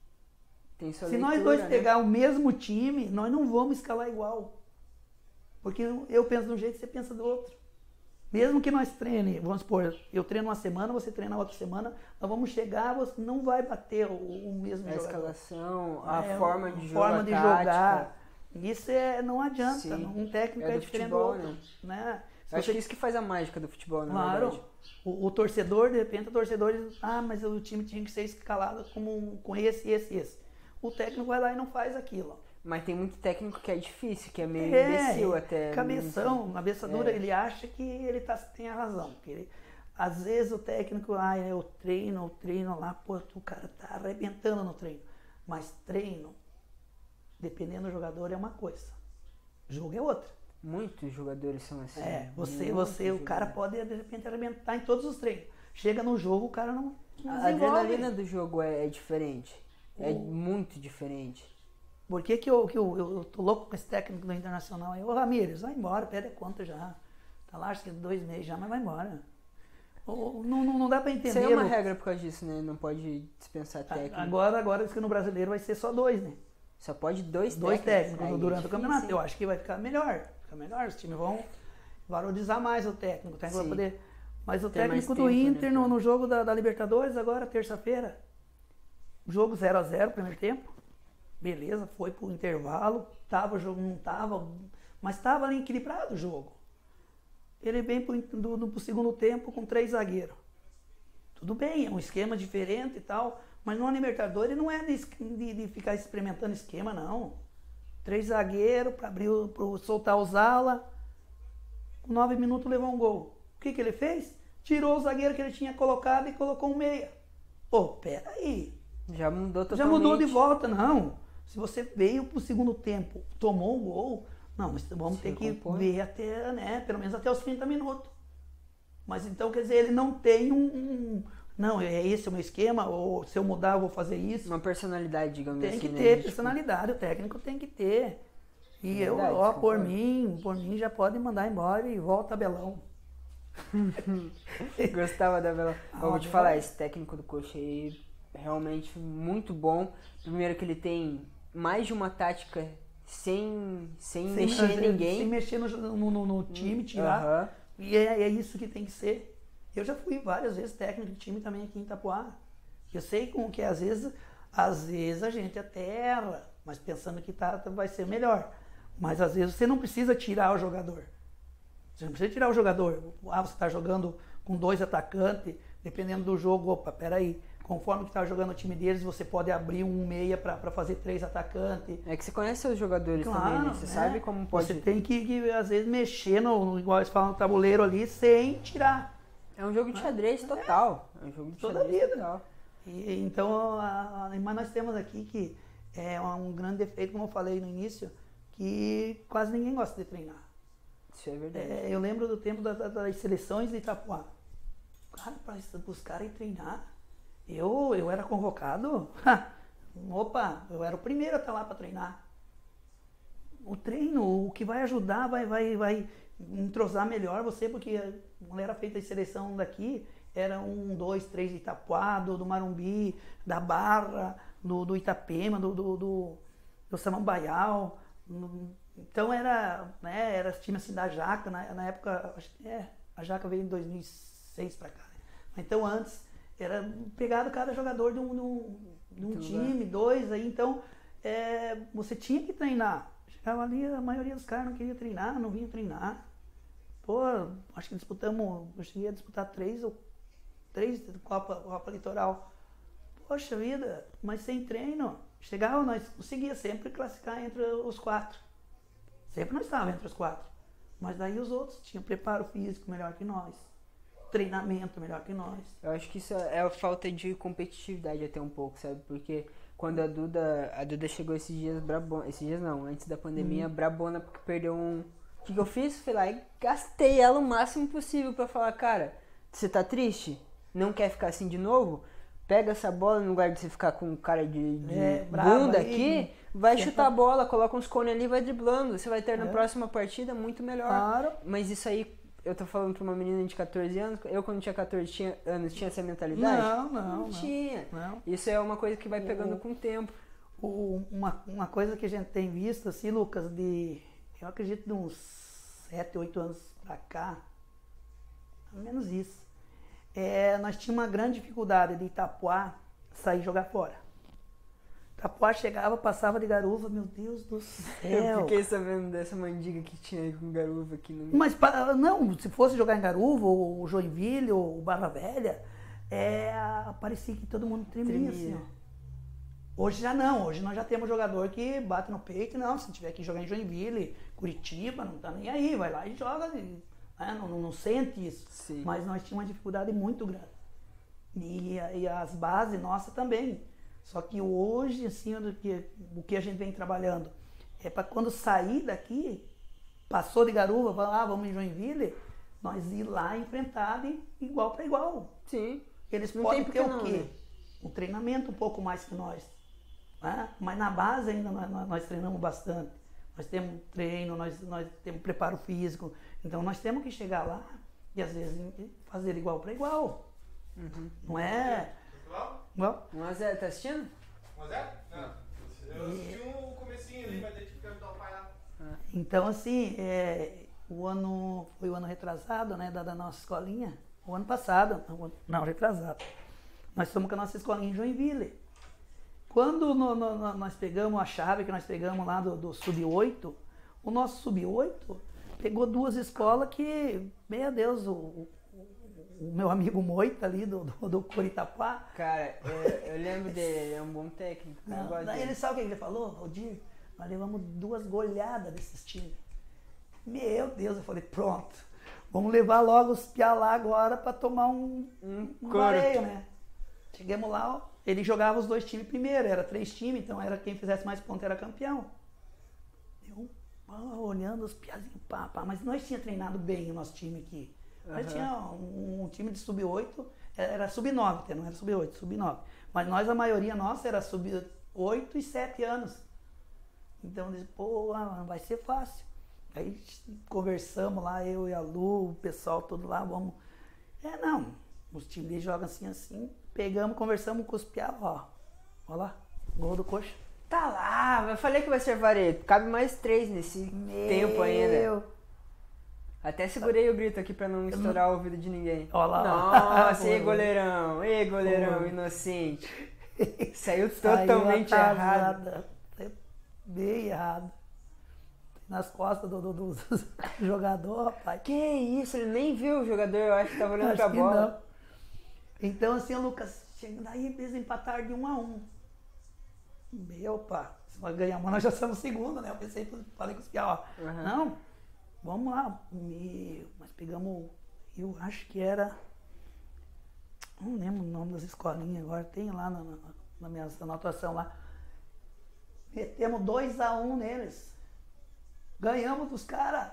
Tem sua Se leitura, nós dois né? pegar o mesmo time, nós não vamos escalar igual. Porque eu penso de um jeito, você pensa do outro. Mesmo que nós treine, vamos supor, eu treino uma semana, você treina outra semana, nós vamos chegar, você não vai bater o, o mesmo A jogador. escalação, a É, forma a de jogar, forma de a tática. jogar. Isso é, não adianta, Sim. um técnico É é, do diferente futebol, do outro. Né? Se Eu acho você- que isso que faz a mágica do futebol, na Claro, verdade. o, o torcedor, de repente, o torcedor diz, ah, mas o time tinha que ser escalado como, com esse, esse, esse. O técnico vai lá e não faz aquilo. Mas tem muito técnico que é difícil, que é meio É, imbecil até. cabeção, cabeça dura, É. ele acha que ele tá, tem a razão. Que ele, às vezes o técnico, ah, eu treino, eu treino lá, pô, o cara tá arrebentando no treino. Mas treino, dependendo do jogador, é uma coisa. Jogo é outra. Muitos jogadores são assim. É, você, Muitos você, o cara jogadores. pode de repente arrebentar em todos os treinos. Chega no jogo, o cara não, não A desenvolve. adrenalina do jogo é, é diferente. É O- muito diferente. Por que, que, eu, que eu, eu, eu tô louco com esse técnico do Internacional aí? Ô Ramírez, vai embora, pede a conta já. Tá lá, acho que dois meses já, mas vai embora. Ô, não, não, não dá pra entender. Isso aí é uma Lucas. regra por causa disso, né? Não pode dispensar técnico. Agora, agora diz que no brasileiro vai ser só dois, né? Só pode dois, Dois técnicos Aí é durante o difícil, campeonato. hein? Eu acho que vai ficar melhor. Fica melhor. Os times vão valorizar mais o técnico. O técnico vai Sim. poder. Mas o Tem mais técnico do tempo, né, Inter no, pra- no jogo da, da Libertadores, agora, terça-feira. Jogo zero a zero, primeiro tempo. Beleza, foi pro intervalo. Tava o jogo, não tava. Mas tava ali equilibrado o jogo. Ele vem pro, do, do, pro segundo tempo com três zagueiros. Tudo bem, é um esquema diferente e tal. Mas no Libertadores não é de, de, de ficar experimentando esquema, não. Três zagueiros para abrir, o- pro soltar os ala. Com nove minutos levou um gol. O que, que ele fez? Tirou o zagueiro que ele tinha colocado e colocou um meia. Pô, peraí. Já mudou Já totalmente. mudou de volta, não. Se você veio pro segundo tempo, tomou um gol, não, mas vamos Se ter que recompõe. ver até, né, pelo menos até os trinta minutos. Mas então, quer dizer, ele não tem um, um- não, é esse o meu esquema, ou se eu mudar eu vou fazer isso. Uma personalidade, digamos Tem assim. que né? ter Tipo, personalidade, o técnico tem que ter. E eu, Verdade, ó, por concordo. mim, por mim já pode mandar embora e volta Abelão. Gostava da Bela. Ah, Eu vou te Abel- falar, esse técnico do Coxa aí é realmente muito bom. Primeiro que ele tem mais de uma tática sem, sem, mexer em ninguém. Sem mexer no, no, no- no time, tirar. Aham. E é, é isso que tem que ser. Eu já fui várias vezes técnico de time também aqui em Itapuá. Eu sei como que é, às vezes, às vezes a gente até erra, mas pensando que tá, vai ser melhor. Mas às vezes você não precisa tirar o jogador. Você não precisa tirar o jogador. Ah, você está jogando com dois atacantes, dependendo do jogo, opa, peraí. Conforme que está jogando o time deles, você pode abrir um meia para fazer três atacantes. É que você conhece seus jogadores também, Claro, né? Você né? sabe como pode. Você tem que, que, às vezes, mexer no, no- igual eles falam, no tabuleiro ali, sem tirar. É um jogo de xadrez total. É um jogo de Toda xadrez vida. total. E, então, a, a, mas nós temos aqui que é um grande defeito, como eu falei no início, que quase ninguém gosta de treinar. Isso é verdade. É, eu lembro do tempo da- da- das seleções de Itapuá. Cara, para os caras ir treinar, eu, eu era convocado, opa, eu era o primeiro a estar lá para treinar. O treino, o que vai ajudar, vai, vai, vai entrosar melhor você, porque quando era feita a seleção daqui, era um, dois, três de Itapuá, do, do Marumbi, da Barra, do, do Itapema, do, do, do, do Samambaial. no- Então era, né, era time assim da Jaca, na, na época, acho que é, a Jaca veio em dois mil e seis para cá. né? Então antes era pegado cada jogador de um, de um, de um Muito time, dois, aí então é, você tinha que treinar. Chegava ali, a maioria dos caras não queria treinar, não vinha treinar. Pô, acho que disputamos, eu cheguei a disputar três ou três Copa, Copa Litoral. Poxa vida, mas sem treino. Chegava, nós conseguia sempre classificar entre os quatro. Sempre nós estávamos entre os quatro. Mas daí os outros tinham preparo físico melhor que nós. Treinamento melhor que nós. Eu acho que isso é a falta de competitividade até um pouco, sabe? Porque quando a Duda, a Duda chegou esses dias brabona, esses dias não, antes da pandemia, brabona porque perdeu um... O que, que eu fiz? Fui lá e gastei ela o máximo possível pra falar, cara, você tá triste? Não quer ficar assim de novo? Pega essa bola no lugar de você ficar com cara de, de É, brava bunda aí, aqui, vai senta- chutar a bola, coloca uns cones ali e vai driblando. Você vai ter na É. próxima partida muito melhor. Claro. Mas isso aí, eu tô falando pra uma menina de catorze anos, eu quando tinha catorze tinha- anos tinha essa mentalidade? Não, não, não. tinha. Não. Isso é uma coisa que vai pegando O- com o tempo. O- uma, uma coisa que a gente tem visto, assim, Lucas, de, eu acredito, de uns sete, oito anos pra cá, pelo menos isso, é, nós tínhamos uma grande dificuldade de Itapuá sair jogar fora. Itapuá chegava, passava de garuva, meu Deus do Eu céu. fiquei sabendo dessa mandiga que tinha aí com garuva aqui no... Mas pa- não, se fosse jogar em Garuva, ou Joinville, ou Barra Velha, é, parecia que todo mundo tremia, Tremia. assim, ó. Hoje já não, hoje nós já temos jogador que bate no peito, não, se tiver que jogar em Joinville, Curitiba, não tá nem aí, vai lá e joga, né? não, não, não sente isso. Sim. Mas nós tínhamos uma dificuldade muito grande. E, e as bases nossas também. Só que hoje, assim, do que, o que a gente vem trabalhando é para quando sair daqui, passou de Garuva, vai lá, vamos em Joinville, nós ir lá enfrentar de igual para igual. Sim. Eles Não podem tem ter por o que quê? não, né? Um treinamento um pouco mais que nós. Né? Mas na base ainda nós, nós- nós treinamos bastante. Nós temos treino, nós, nós temos preparo físico. Então nós temos que chegar lá e às vezes fazer igual para igual. Uhum. Não é? Não? um a zero, tá assistindo? Mas é? Não. Eu assisti um comecinho ali, mas daí tive que ajudar o pai lá. Então assim, é, o ano foi o ano retrasado, né, da, da nossa escolinha. O ano passado, não, não, retrasado. Nós fomos com a nossa escolinha em Joinville. Quando no- no- no- nós pegamos a chave que nós pegamos lá do, do sub oito, o nosso sub oito pegou duas escolas que, meu Deus, o, o- o meu amigo Moita ali do, do, do Curitapá, Cara, eu, eu lembro dele, ele é um bom técnico. Eu não, gosto daí dele. ele sabe o que ele falou, Valdir? Nós levamos duas goleadas desses times. Meu Deus, eu falei, pronto, vamos levar logo os piá lá agora para tomar um, Um um corpo. vareio, né? Chegamos lá, ó, ele jogava os dois times primeiro, era três times, então era quem fizesse mais pontos era campeão. Eu ó, olhando os piazinhos, pá, pá, mas nós tínhamos treinado bem o nosso time aqui. Nós Aham. tinha um, um time de sub oito, era sub nove até, não era sub oito, sub nove. Mas nós, a maioria nossa, era sub oito e sete anos. Então, eu disse, pô, não vai ser fácil. Aí conversamos lá, eu e a Lu, o pessoal todo lá, vamos... É, não, os times deles jogam assim, assim. Pegamos, conversamos com os piá, ó. Olha lá, gol do Coxa. Tá lá, eu falei que vai ser vareio. Cabe mais três nesse tempo ainda. Meu, Até segurei o grito aqui pra não estourar o ouvido de ninguém. Ó lá, ó. Nossa, ei goleirão, ei goleirão Boa. inocente. Saiu saiu totalmente errado. atrasada, saiu bem errado. Nas costas do, do, do jogador, rapaz. Que isso, ele nem viu o jogador, eu acho que tava olhando Acho pra que bola. não. Então, assim, o Lucas, chegando aí, eles empataram de um a um. Meu, pá, se nós ganhamos, nós já somos segundo, né? Eu pensei, falei com os piá, ó. Uhum. Não, vamos lá. Meu, nós pegamos, eu acho que era, não lembro o nome das escolinhas agora, tem lá na, na, na minha anotação lá. Metemos dois a um neles. Ganhamos dos caras.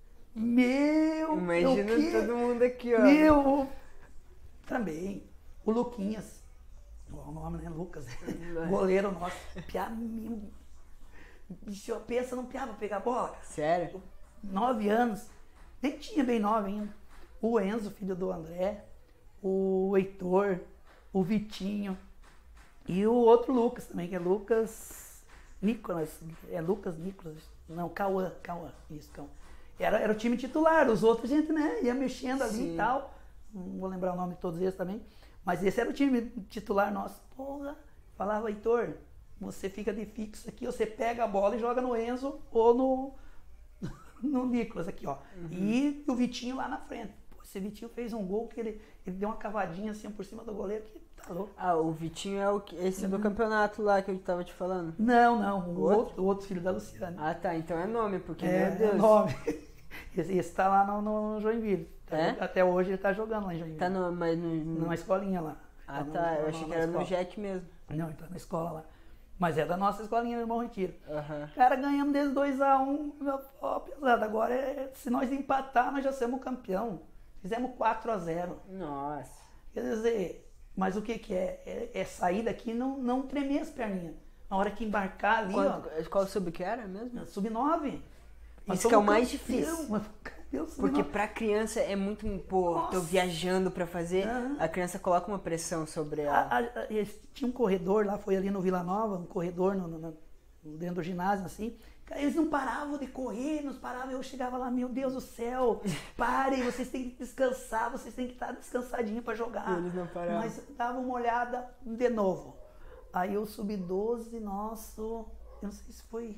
Meu, Imagina o quê? todo mundo aqui, ó. Meu, também. O Luquinhas. O nome, né? Lucas. Goleiro nosso. Piá, meu. Bicho, pensa num piá pra pegar bola. cara. Sério? Nove anos. Nem tinha bem nove ainda. O Enzo, filho do André. O Heitor. O Vitinho. E o outro Lucas também, que é Lucas Nicolas. É Lucas Nicolas. Não, Cauã. Cauã. Isso, Cauã. Era, era o time titular. Os outros, gente, né? Ia mexendo ali Sim. e tal. Não vou lembrar o nome de todos eles também. Mas esse era o time titular nosso. Porra. Falava, Heitor, você fica de fixo aqui, você pega a bola e joga no Enzo ou no, no Nicolas aqui, ó. Uhum. E o Vitinho lá na frente. Pô, esse Vitinho fez um gol que ele, ele deu uma cavadinha assim por cima do goleiro que tá louco. Ah, o Vitinho é o que, esse do campeonato lá que eu tava te falando. Não, não, o O outro? outro, o outro filho da Luciana. Ah, tá, então é nome, porque, é, meu Deus. nome. Esse, esse tá lá no, no Joinville. Tá- É? Até hoje ele tá jogando lá em Joinville. Tá no, mas no... no- Numa escolinha lá. Ah, no- tá, eu no- achei na que era no escola. Jack mesmo. Não, ele tá na escola lá. Mas é da nossa escolinha do Bom Retiro. Aham. Cara, ganhamos desde dois a um. Ó, pesado. Agora, é- se nós empatar, nós já somos campeão. Fizemos quatro a zero. Nossa. Quer dizer, mas o que que é? É, é sair daqui e não, não tremer as perninhas. Na hora que embarcar ali, Quanto, qual sub que era mesmo? ó, sub nove. Isso que é o mais difícil. Campeão, sub Porque nove. pra criança é muito, pô, tô Nossa. viajando pra fazer, Aham. a criança coloca uma pressão sobre A- ela. a- a- eles- tinha um corredor lá, foi ali no Vila Nova, um corredor no, no- no- dentro do ginásio, assim. Cara, eles não paravam de correr, não paravam. Eu chegava lá, meu Deus do céu, parem, vocês têm que descansar, vocês têm que estar descansadinhos para jogar. E eles não paravam. Mas dava uma olhada de novo. Aí o sub doze nosso, eu não sei se foi.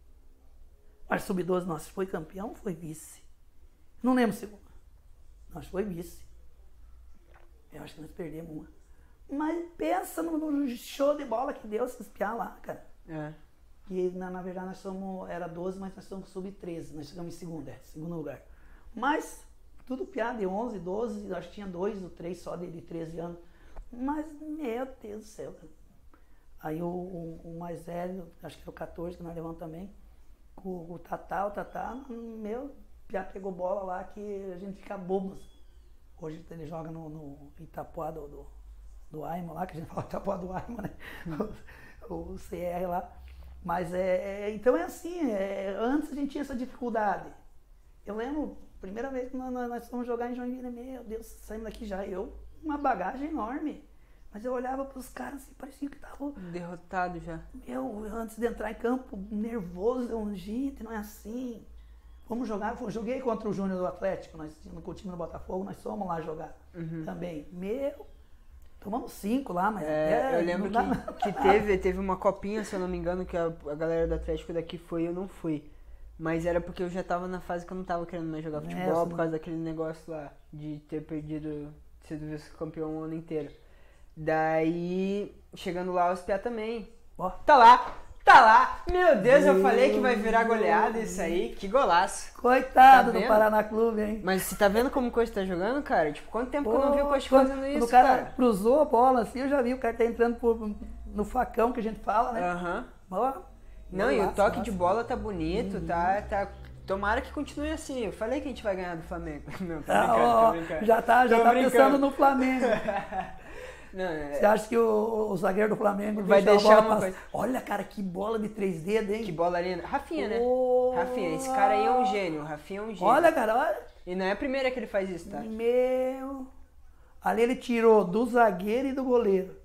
Mas sub doze nosso foi campeão ou foi vice? Não lembro se. Nós foi vice. Eu acho que nós perdemos uma. Mas pensa no, no show de bola que deu esses piá lá, cara. É. E na, na verdade nós somos, era doze, mas nós somos sub treze, nós chegamos em segundo, é, segundo lugar. Mas tudo piá de onze, doze, acho que tinha dois ou três só de, de treze anos. Mas, meu Deus do céu, cara. Aí o, o, o mais velho, acho que era o catorze, que nós levamos também, o, o Tatá, o Tatá, meu, piá pegou bola lá que a gente fica bobo. Hoje ele joga no, no Itapuá do, do, do Aima lá, que a gente fala Itapuá do Aima, né? o, o C R lá. Mas é, é, então é assim, é, antes a gente tinha essa dificuldade. Eu lembro, primeira vez que nós, nós fomos jogar em Joinville, meu Deus, saímos daqui já, eu, uma bagagem enorme. Mas eu olhava pros caras assim, parecia que tava... Derrotado já. Eu, antes de entrar em campo, nervoso, eu, gente, não é assim. Vamos jogar, eu joguei contra o Júnior do Atlético, nós tínhamos o time no Botafogo, nós fomos lá jogar Uhum. também. Meu, tomamos cinco lá, mas É, até eu lembro não dá- que, que teve, teve uma copinha, se eu não me engano, que a, a galera do Atlético daqui foi e eu não fui. Mas era porque eu já tava na fase que eu não tava querendo mais jogar É, futebol você por não- causa daquele negócio lá, de ter perdido, sido vice-campeão o ano inteiro. Daí, chegando lá, os piá também. Ó. Tá lá, tá lá. Meu Deus, eu Meu falei que vai virar goleada isso aí. Que golaço. Coitado Tá do vendo? Paraná Clube, hein? Mas você tá vendo como o Coxa tá jogando, cara? Tipo, quanto tempo que eu não vi o Coxa Quando- fazendo quando isso, o cara, cara? cruzou a bola assim, eu já vi o cara tá entrando por, no facão que a gente fala, né? Aham. Ó, Não, e o golaço, toque de golaço. bola tá bonito, tá, tá... Tomara que continue assim. Eu falei que a gente vai ganhar do Flamengo. Não, tô brincando, Ah, ó, tô brincando. já tá, já Tô tá brincando. pensando no Flamengo. Não, é- Você acha que o, o zagueiro do Flamengo Vai deixa a deixar bola uma passar? coisa. Olha, cara, que bola de três dedos, hein? Que bola linda. Rafinha, né? Oh. Rafinha, esse cara aí é um gênio. O Rafinha é um gênio. Olha, cara, olha. E não é a primeira que ele faz isso, tá? Meu. Ali ele tirou do zagueiro e do goleiro.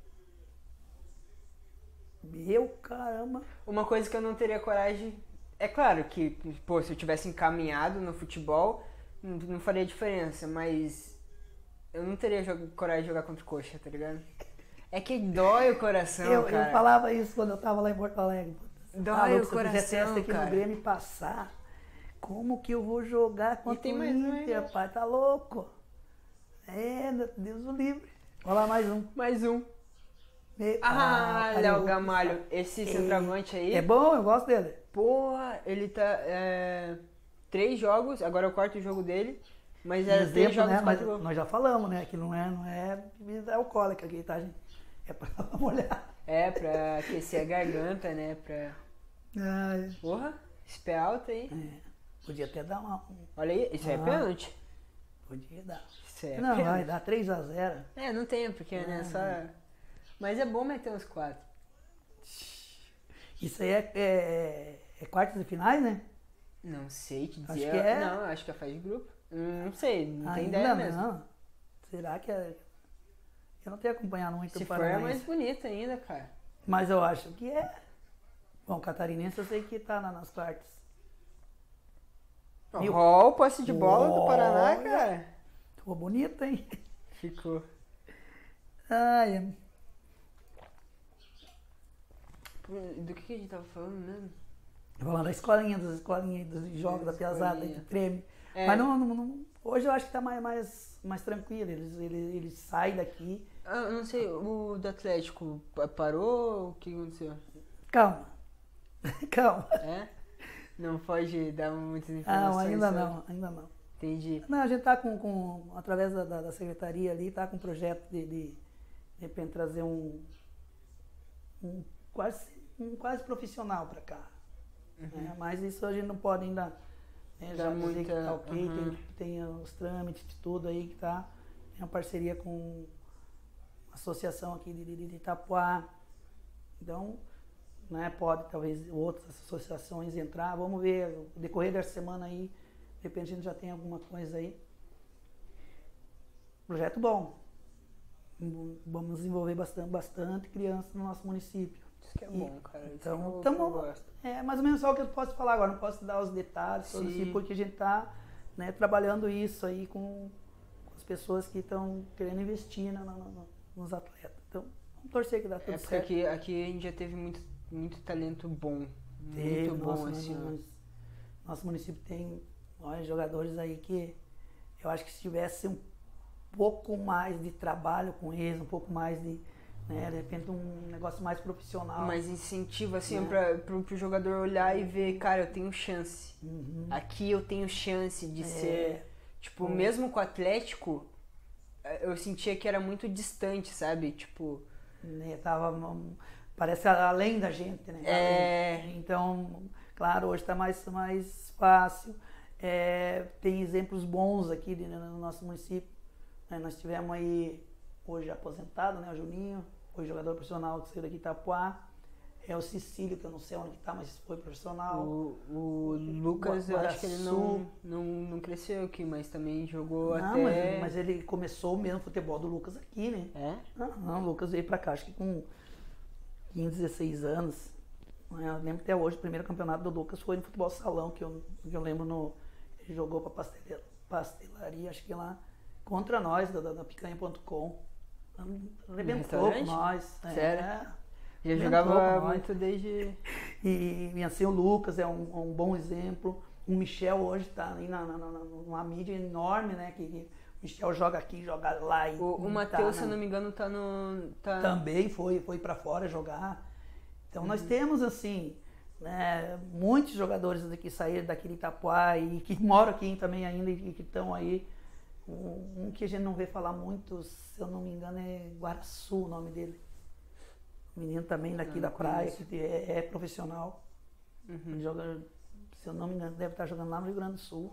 Meu caramba. Uma coisa que eu não teria coragem... É claro que, pô, se eu tivesse encaminhado no futebol, não, não faria diferença, mas... Eu não teria jo- coragem de jogar contra o Coxa, tá ligado? É que dói o coração, Eu, cara. eu falava isso quando eu tava lá em Porto Alegre. Dói Ah, louco, o se eu fizesse coração, essa aqui cara. no Grêmio e passar, como que eu vou jogar contra tem o mais um Inter, aí, né? rapaz? Tá louco? É, Deus o livre. Olha lá mais um. Mais um. Me- Ah, olha Léo o- Gamalho. Esse centroavante aí... É bom, eu gosto dele. Porra, ele tá... É, três jogos, agora é o quarto jogo dele, mas era Exemplo, três jogos, né? Mas quatro gols. nós já falamos, né? Que não é, não é bebida alcoólica aqui, tá, gente? É pra molhar. É, pra aquecer a garganta, né? Pra... Ai, Porra, esse pé alto aí. é. Podia até dar uma. um- Olha aí, isso aí é Ah. pênalti. Podia dar. Isso aí é Não, vai pênalti. dar três a zero. É, não tem porque, né? Ah. Só... Mas é bom meter uns quatro. Isso aí é, é, é quartas e finais, né? Não sei te Acho dizer. que é. Não, acho que é fase de grupo. Hum, Não sei, não tem Ainda ideia mesmo. não. Será que é. Eu não tenho acompanhado muito Se o for, é Paranaense. mais bonito ainda, cara. Mas eu acho que é. Bom, o catarinense eu sei que tá na- nas quartas. Viu? Ó, o posse de bola do Paraná, Olha. cara. Ficou bonito, hein? Ficou. Ai, Do que que a gente tava falando mesmo? falando da escolinha, das escolinhas, dos jogos da piazada, Escolinha. que treme. É. Mas não, não- não- hoje eu acho que tá mais, mais, mais tranquilo. Eles, eles, eles saem daqui. Ah, eu não sei, o do Atlético pa- parou? O que aconteceu? Calma. Calma. É? Não pode dar muitas informações. Não, ainda sobre- não, ainda não. Entendi. Não, a gente tá com, com através da, da, da secretaria ali, tá com um projeto de, de, de repente, trazer um, um, quase, um quase profissional para cá. Né? Mas isso a gente não pode ainda né, Dá já dizer muita- que tá ok, uhum. tem, tem os trâmites de tudo aí que tá. Tem uma parceria com a associação aqui de, de, de Itapuá. Então, né, pode talvez outras associações entrar. Vamos ver, no decorrer dessa semana aí, de repente a gente já tem alguma coisa aí. Projeto bom. Vamos desenvolver bastante, bastante crianças no nosso município. Isso que é E- bom, cara. Isso então, que eu, tamo- que eu gosto. É mais ou menos só o que eu posso falar agora, não posso dar os detalhes, todos Sim. assim, porque a gente está né, trabalhando isso aí com, com as pessoas que estão querendo investir na- na- na- nos atletas. Então, vamos torcer que dá tudo É porque certo. aqui, aqui a gente já teve muito, muito talento bom. Teve, Muito bom, nosso, assim, ó. nós- nosso município tem olha, jogadores aí que eu acho que se tivesse um pouco mais de trabalho com eles, um pouco mais de, né, de repente um negócio mais profissional. Mais incentivo, assim, É. para pro, pro jogador olhar e ver, cara, eu tenho chance. Uhum. Aqui eu tenho chance de É. ser... Tipo, Bom. mesmo com o Atlético, eu sentia que era muito distante, sabe? Tipo... Né, tava, hum, parece além da gente, né? É. Além. Então, claro, hoje está mais, mais fácil. É, tem exemplos bons aqui de- no nosso município. Né? Nós tivemos aí, hoje aposentado, né? O Juninho, hoje jogador profissional que saiu daqui de Itapuá. É o Cecílio, que eu não sei onde está, mas foi profissional. O, o Lucas, eu acho que ele não, Guaraçu. não, não cresceu aqui, mas também jogou Não, até... mas, mas ele começou mesmo o futebol do Lucas aqui, né? É? Não, não, o Lucas veio pra cá, acho que com quinze, dezesseis anos. Eu lembro até hoje, o primeiro campeonato do Lucas foi no futebol salão, que eu, que eu lembro no. Ele jogou pra pastel, pastelaria, acho que lá, contra nós, da, da, da picanha ponto com. Arrebentou com restaurante? nós. é, Sério? é. Já Arrebentou jogava com nós. muito desde... E, e assim, o Lucas é um, um bom exemplo. O Michel hoje está aí na, na, na, numa mídia enorme, né? Que, que o Michel joga aqui, joga lá. E, O, o e Matheus, tá se eu na- não me engano, tá no... Tá... também foi, foi para fora jogar. Então nós Uhum. temos assim, né, muitos jogadores daqui saíram daqui de Itapuá e que moram aqui também ainda e que estão aí. Um, um que a gente não vê falar muito, se eu não me engano, é Guaraçu o nome dele. Menino também daqui Não da praia, conheço. que é, é profissional. Uhum. Ele joga, se eu não me engano, deve estar jogando lá no Rio Grande do Sul.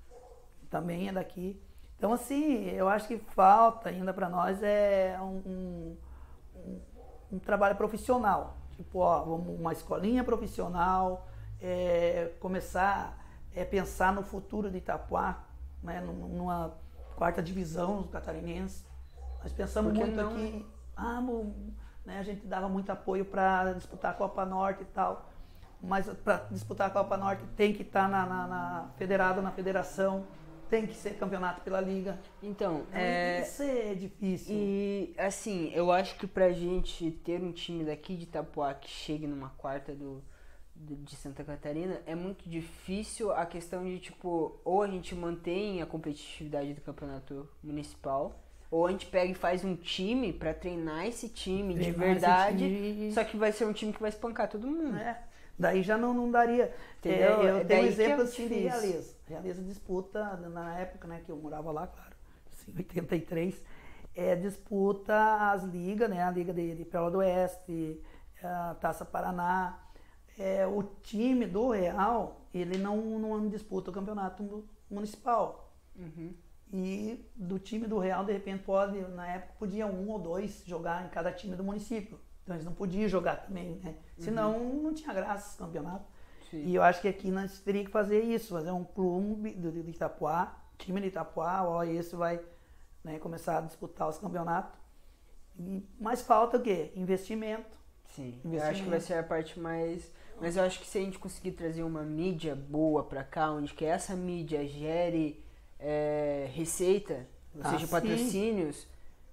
Também é daqui. Então, assim, eu acho que falta ainda para nós é um, um, um- um trabalho profissional. Tipo, ó, vamos uma escolinha profissional, é, começar a pensar no futuro de Itapuá, né, num- numa quarta divisão do catarinense. Nós pensamos Por que muito não, aqui, ah, mo- né, a gente dava muito apoio para disputar a Copa Norte e tal. Mas para disputar a Copa Norte tem que estar na, na, na federado, na federação, tem que ser campeonato pela liga. Então, Então, é... Isso é difícil. E, assim, eu acho que pra gente ter um time daqui de Itapuá que chegue numa quarta do, de, de Santa Catarina, é muito difícil a questão de, tipo, ou a gente mantém a competitividade do campeonato municipal, ou a gente pega e faz um time pra treinar esse time de Treinar verdade, esse time. só que vai ser um time que vai espancar todo mundo. É, daí já não, não daria. Entendeu? É, É eu tenho daí um que exemplo é assim de difícil. Realeza. Realeza disputa, na época né, que eu morava lá, claro, em oitenta e três, é, disputa as ligas, né, a Liga de, de Pérola do Oeste, a Taça Paraná. É, o time do Real, ele não, não disputa o campeonato mu- municipal. Uhum. E do time do Real, de repente, pode, na época, podia um ou dois jogar em cada time do município. Então eles não podiam jogar também, né? Senão não tinha graça esse campeonato. Sim. E eu acho que aqui nós teríamos que fazer isso, fazer um clube do- de Itapuá, time de Itapuá, ó, esse vai né, começar a disputar os campeonatos. E, mas falta o quê? Investimento. Sim, eu Investimento. acho que vai ser a parte mais... Mas eu acho que se a gente conseguir trazer uma mídia boa pra cá, onde que essa mídia gere é, receita, ou Ah, seja, sim. patrocínios,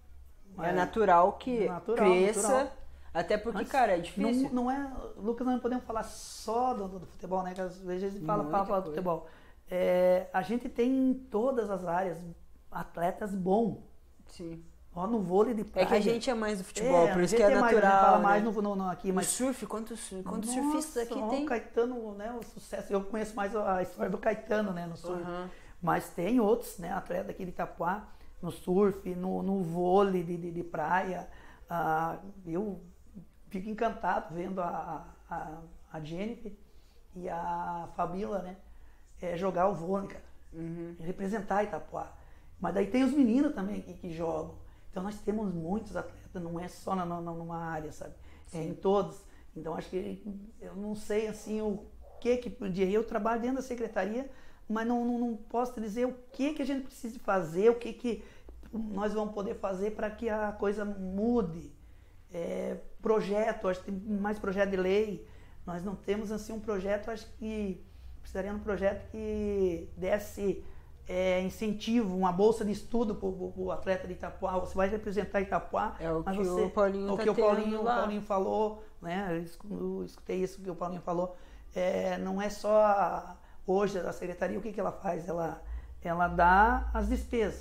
é, É. natural que Natural, cresça, natural. até porque, Mas cara, é difícil. Não, não é, Lucas, nós não podemos falar só do, do futebol, né? Que às vezes a gente fala, Muita fala, fala do coisa. futebol. É, a gente tem em todas as áreas atletas bons. Sim. Ó, no vôlei de É praia. que a gente é mais do futebol, É, por a isso gente que é mais- a gente natural, fala né? mais no, no- no- aqui, O mas surf, quantos, quantos Nossa, surfistas aqui ó, tem? O Caetano, né, o sucesso. Eu conheço mais a história do Caetano, né, no surf. Aham. Mas tem outros, né, atletas aqui de Itapuá, no surf, no, no vôlei de, de, de praia. Ah, eu fico encantado vendo a, a, a Jennifer e a Fabíola, né, eh, jogar o vôlei, cara, Uhum. representar Itapuá. Mas daí tem os meninos também que, que jogam. Então nós temos muitos atletas, não é só na, na, numa área, sabe? É em todos. Então acho que eu não sei assim o que que podia. Eu trabalho dentro da secretaria, mas não, não, não posso te dizer o que que a gente precisa fazer, o que que nós vamos poder fazer para que a coisa mude. É, projeto, acho que tem mais projeto de lei. Nós não temos assim um projeto, acho que precisaria de um projeto que desse é, incentivo, uma bolsa de estudo para o atleta de Itapuá. Você vai representar Itapuá, É o mas que você, o Paulinho o tá que o Paulinho, tendo o lá. Paulinho falou, né? Eu escu- eu escutei isso que o Paulinho falou. É, não é só a- hoje a secretaria, o que, que ela faz? Ela, ela dá as despesas.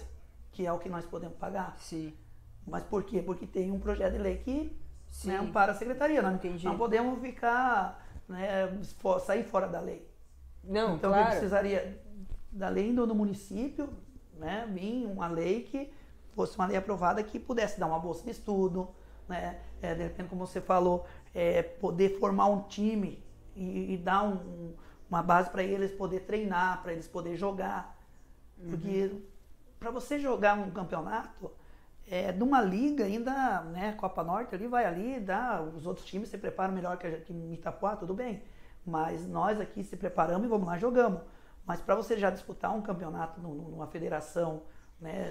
que é o que nós podemos pagar. Sim. Mas por quê? Porque tem um projeto de lei que Sim. né, ampara a secretaria. Nós Entendi. não podemos ficar, né, for- sair fora da lei. Não, Então claro. precisaria da lei do, do município, né, vir uma lei que fosse uma lei aprovada que pudesse dar uma bolsa de estudo, né, é, de repente, como você falou, é, poder formar um time e, e dar um, um, uma base para eles poder treinar, para eles poder jogar. Porque para você jogar um campeonato, é, de uma liga ainda, né, Copa Norte ali vai ali, dá, os outros times se preparam melhor que, a, que em Itapuá, tudo bem. Mas nós aqui se preparamos e vamos lá, jogamos. Mas para você já disputar um campeonato no- numa federação, né,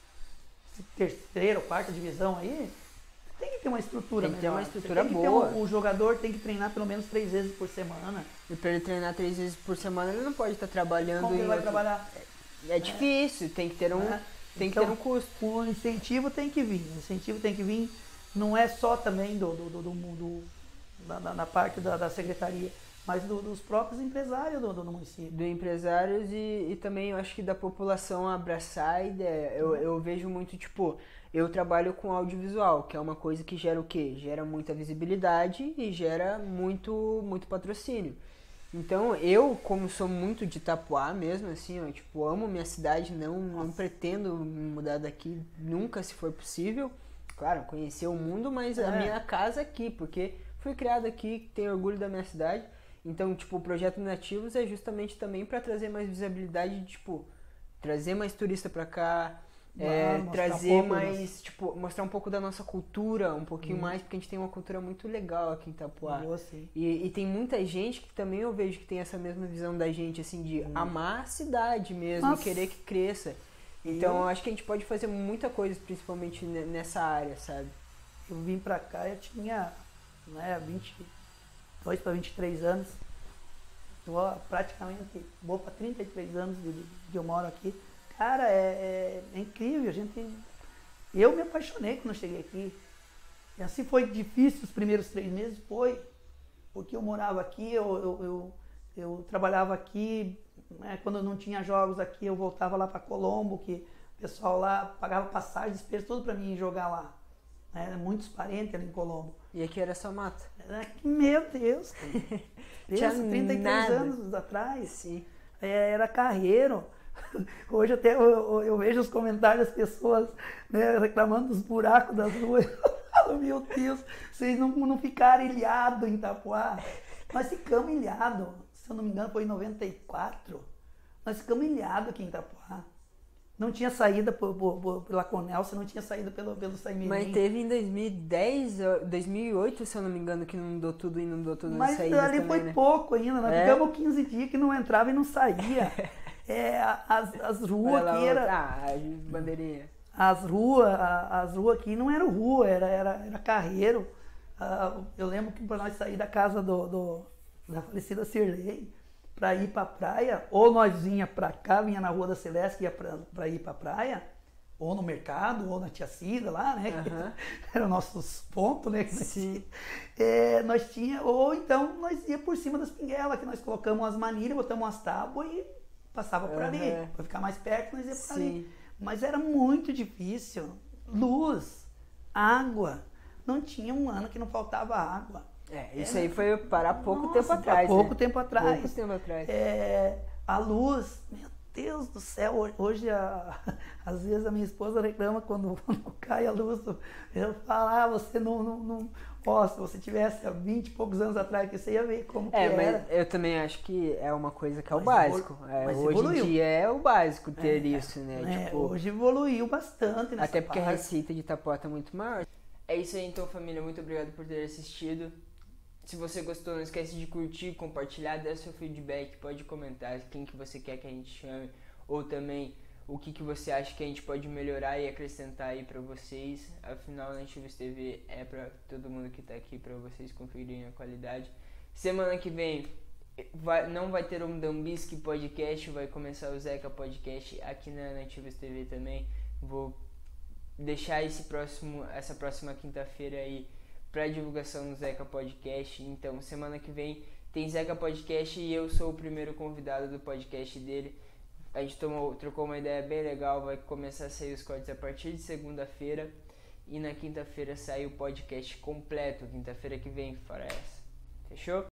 terceira ou quarta divisão aí, tem que ter uma estrutura Tem que ter melhor. uma Você estrutura tem que ter boa. um- o jogador tem que treinar pelo menos três vezes por semana. E pra ele treinar três vezes por semana, ele não pode estar trabalhando Como em ele vai outro- trabalhar? É difícil, tem que ter um, né? tem que Então, ter um custo. O incentivo tem que vir. O incentivo tem que vir, não é só também do, do, do, do, do- da, da- da parte da, da secretaria, mas do- dos próprios empresários do, do município. Do empresários e, e também eu acho que da população abraçar a ideia. Eu, eu vejo muito, tipo, eu trabalho com audiovisual, que é uma coisa que gera o quê? Gera muita visibilidade e gera muito, muito patrocínio. Então, eu, como sou muito de Itapuá mesmo, assim, ó, tipo, amo minha cidade, não, não pretendo me mudar daqui nunca, se for possível. Claro, conhecer o mundo, mas a É. minha casa aqui, porque fui criado aqui, tenho orgulho da minha cidade. Então, tipo, o projeto Nativos é justamente também para trazer mais visibilidade, tipo, trazer mais turista para cá, é, Ah, mostrar um trazer pouco mais, tipo, mostrar um pouco da nossa cultura, um pouquinho mais, porque a gente tem uma cultura muito legal aqui em Itapuá. Boa, sim. E, e tem muita gente que também eu vejo que tem essa mesma visão da gente, assim, de amar a cidade mesmo, Nossa. e querer que cresça. Então, eu acho que a gente pode fazer muita coisa, principalmente ne- nessa área, sabe? Eu vim pra cá, eu tinha né, vinte e dois para vinte e três anos. Tô há praticamente, vou para trinta e três anos de, de, que eu moro aqui. Cara, é, é- é incrível. A gente, eu me apaixonei quando eu cheguei aqui. E assim foi difícil os primeiros três meses, foi. Porque eu morava aqui, eu, eu, eu, eu trabalhava aqui, né, quando não tinha jogos aqui, eu voltava lá para Colombo, que o pessoal lá pagava passagem, despesa, tudo para mim jogar lá. Né, muitos parentes ali em Colombo. E aqui era só mata. Era que, meu Deus, cara. Tinha Pensa, trinta e três nada. anos atrás, Sim. é, era carreiro. Hoje até eu, eu- eu vejo os comentários das pessoas, né, reclamando dos buracos das ruas. Eu falo, meu Deus, vocês não, não ficaram ilhados em Itapuá. Nós ficamos ilhados, se eu não me engano foi em noventa e quatro. Nós ficamos ilhados aqui em Itapuá. Não tinha saída por, por, por, pela Conel, você não tinha saída pelo, pelo Saimirim. Mas teve em dois mil e dez, ó, dois mil e oito, se eu não me engano, que inundou tudo e inundou todas as Mas saídas ali também, foi né? pouco ainda, nós É? ficamos quinze dias que não entrava e não saía. É, as, as ruas Olha lá, aqui era, Ah, a bandeirinha. as ruas, a- as ruas aqui não eram rua, era, era, era carreiro. Ah, eu lembro que para nós sair da casa do, do- da falecida Cirlei para ir para praia, ou nós vinha para cá, vinha na Rua da Celeste, que ia para ir para praia, ou no mercado, ou na Tia Cida lá, né? que Aham. Eram nossos pontos, né? que nós Sim. tinha. É, nós tinha, ou então nós ia por cima das pinguelas, que nós colocamos as manilhas, botamos as tábuas e passava por ali. Aham. Para ficar mais perto, nós ia por Sim. ali. Mas era muito difícil. Luz, água. Não tinha um ano que não faltava água. É, isso aí foi parar pouco Nossa, tempo atrás, há pouco né? tempo atrás. Pouco tempo atrás. É, a luz, meu Deus do céu, hoje- hoje a- às vezes a minha esposa reclama quando, quando cai a luz. Eu falo, ah, você não, não, não. Ó, se você tivesse há vinte e poucos anos atrás, que você ia ver como É, que era. mas eu também acho que é uma coisa que é o Mas básico. evolu- É, mas hoje evoluiu. em dia é o básico ter É, isso, né? É, Tipo, hoje evoluiu bastante nessa até porque a parte. receita de Itapuá tá muito maior. É isso aí então, família. Muito obrigado por ter assistido. Se você gostou, não esquece de curtir, compartilhar, dar seu feedback, pode comentar quem que você quer que a gente chame, ou também o que, que você acha que a gente pode melhorar e acrescentar aí pra vocês. Afinal, a Nativos T V é pra todo mundo que tá aqui, pra vocês conferirem a qualidade. Semana que vem vai- não vai ter um Dambisque Podcast, vai começar o Zeca Podcast aqui na Nativos T V também. Vou deixar esse próximo, essa próxima quinta-feira aí para divulgação no Zeca Podcast. Então, semana que vem tem Zeca Podcast e eu sou o primeiro convidado do podcast dele. A gente tomou, trocou uma ideia bem legal, vai começar a sair os cortes a partir de segunda-feira. E na quinta-feira sai o podcast completo, quinta-feira que vem, fora essa. Fechou?